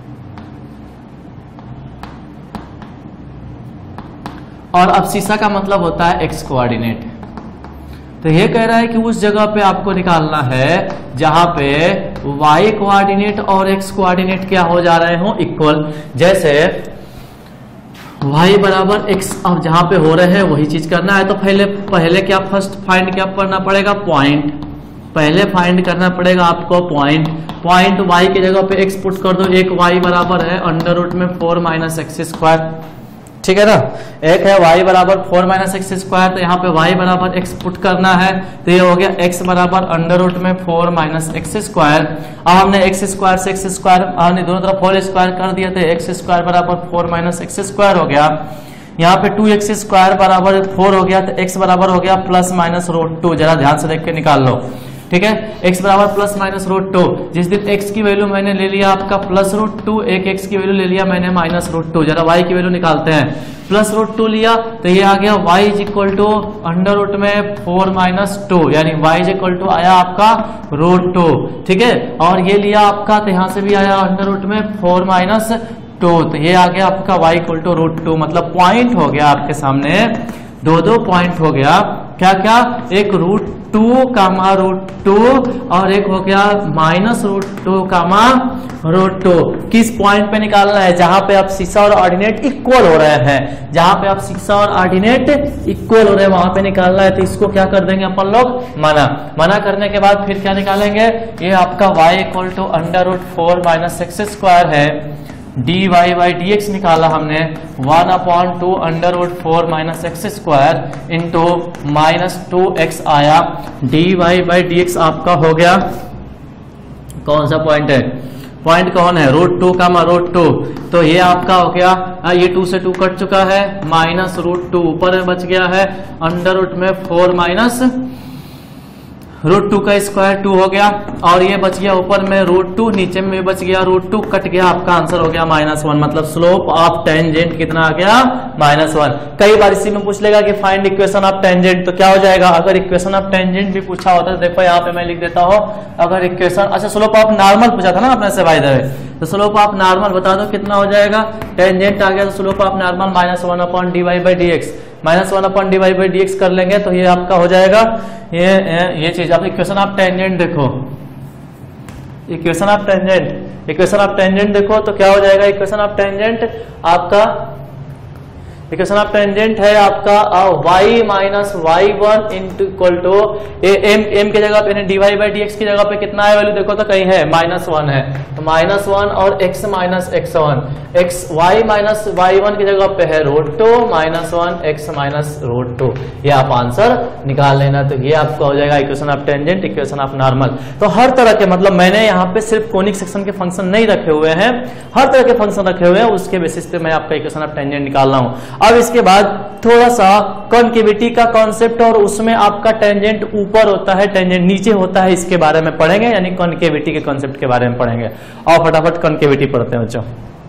और अब्सिसा का मतलब होता है x कोऑर्डिनेट। तो ये कह रहा है कि उस जगह पे आपको निकालना है जहां पे y कोऑर्डिनेट और x कोऑर्डिनेट क्या हो जा रहे हो, इक्वल। जैसे y बराबर x, अब जहां पे हो रहे हैं वही चीज करना है। तो पहले पहले क्या फर्स्ट फाइंड क्या करना पड़ेगा, पॉइंट। पहले फाइंड करना पड़ेगा आपको पॉइंट। पॉइंट y की जगह पे x पुट कर दो। एक y बराबर है अंडर रूट में फोर माइनस एक्स स्क्वायर, ठीक है ना। एक है y बराबर फोर माइनस एक्स स्क्वायर, तो यहाँ पे y बराबर x पुट करना है। तो ये हो गया x बराबर अंडर रूट में फोर माइनस एक्स स्क्वायर। अब हमने x स्क्वायर से x स्क्वायर हमने दोनों तरफ होल स्क्वायर कर दिया, तो x स्क्वायर बराबर फोर माइनस एक्स स्क्वायर हो गया। यहाँ पे टू एक्स स्क्वायर बराबर फोर हो गया, तो x बराबर हो गया प्लस माइनस रूट टू। जरा ध्यान से देख के निकाल लो, ठीक है। x बराबर प्लस माइनस रूट टू। जिस दिन x की वैल्यू मैंने ले लिया आपका प्लस रूट टू, एक x की वैल्यू ले लिया मैंने माइनस रूट टू। जरा y की वैल्यू निकालते हैं। प्लस रूट टू लिया तो ये आ गया y is equal to under root में फोर माइनस टू, यानी y इज इक्वल टू आया आपका रूट टू, ठीक है। और ये लिया आपका, तो यहाँ से भी आया अंडर रूट में फोर माइनस टू, तो ये आ गया आपका y equal to root two. मतलब पॉइंट हो गया आपके सामने, दो दो पॉइंट हो गया। क्या क्या, एक root two comma root two और एक हो गया minus root two comma root two. किस पॉइंट पे निकालना है, जहां पे आप शीशा और ऑर्डिनेट इक्वल हो रहे हैं। जहां पे आप शीशा और ऑर्डिनेट इक्वल हो रहे हैं वहां पे निकालना है। तो इसको क्या कर देंगे अपन लोग, मना। मना करने के बाद फिर क्या निकालेंगे, ये आपका y equal to under root four minus x square है। D Y by D x निकाला हमने, one upon two under root four minus x square into minus two x आया। D Y by D x आपका हो गया, कौन सा point है, पॉइंट कौन है, रूट टू का मा रूट टू। तो ये आपका हो गया, ये टू से टू कट चुका है, माइनस रूट टू ऊपर में बच गया है, अंडर रूट में फोर माइनस रूट टू का स्क्वायर टू हो गया, और ये बच गया ऊपर में रूट टू, नीचे में बच गया रूट टू, कट गया, आपका आंसर हो गया माइनस वन। मतलब स्लोप ऑफ टेंजेंट कितना आ गया, माइनस वन। कई बार इसी में पूछ लेगा कि फाइंड इक्वेशन ऑफ टेंजेंट, तो क्या हो जाएगा, अगर इक्वेशन ऑफ टेंजेंट भी पूछा होता है, देखो यहाँ पे मैं लिख देता हूँ, अगर इक्वेशन, अच्छा स्लोप ऑफ नॉर्मल पूछा था ना अपने से बाय द वे, तो स्लोप ऑफ नॉर्मल बता दो कितना हो जाएगा। टेंजेंट आ गया तो slope of normal minus one upon d Y by D x, minus one upon d Y by D x कर लेंगे तो ये आपका हो जाएगा ये ये चीज। अब इक्वेशन ऑफ टेंजेंट देखो, equation of tangent equation of tangent देखो तो क्या हो जाएगा, इक्वेशन ऑफ टेंजेंट आपका, इक्वेशन ऑफ टेंजेंट है आपका y minus Y one into equal to m, m की जगह पे d Y by D x की जगह पे कितना है वैल्यू देखो तो कहीं है माइनस वन है, तो माइनस वन और x minus x one, x y minus Y one की जगह पे है root two minus one x minus root two. ये आप आंसर निकाल लेना, तो ये आपका हो जाएगा equation of tangent, equation of normal. तो हर तरह के, मतलब मैंने यहाँ पे सिर्फ कोनिक सेक्शन के फंक्शन नहीं रखे हुए हैं, हर तरह के फंक्शन रखे हुए हैं, उसके बेसिस पे मैं आपका इक्वेशन ऑफ टेंजेंट निकाल रहा हूँ। अब इसके बाद थोड़ा सा कॉन्केविटी का कॉन्सेप्ट, और उसमें आपका टेंजेंट ऊपर होता है टेंजेंट नीचे होता है, इसके बारे में पढ़ेंगे, यानी कॉन्केविटी के कॉन्सेप्ट के बारे में पढ़ेंगे। और फटाफट कॉन्केविटी पढ़ते हैं बच्चों।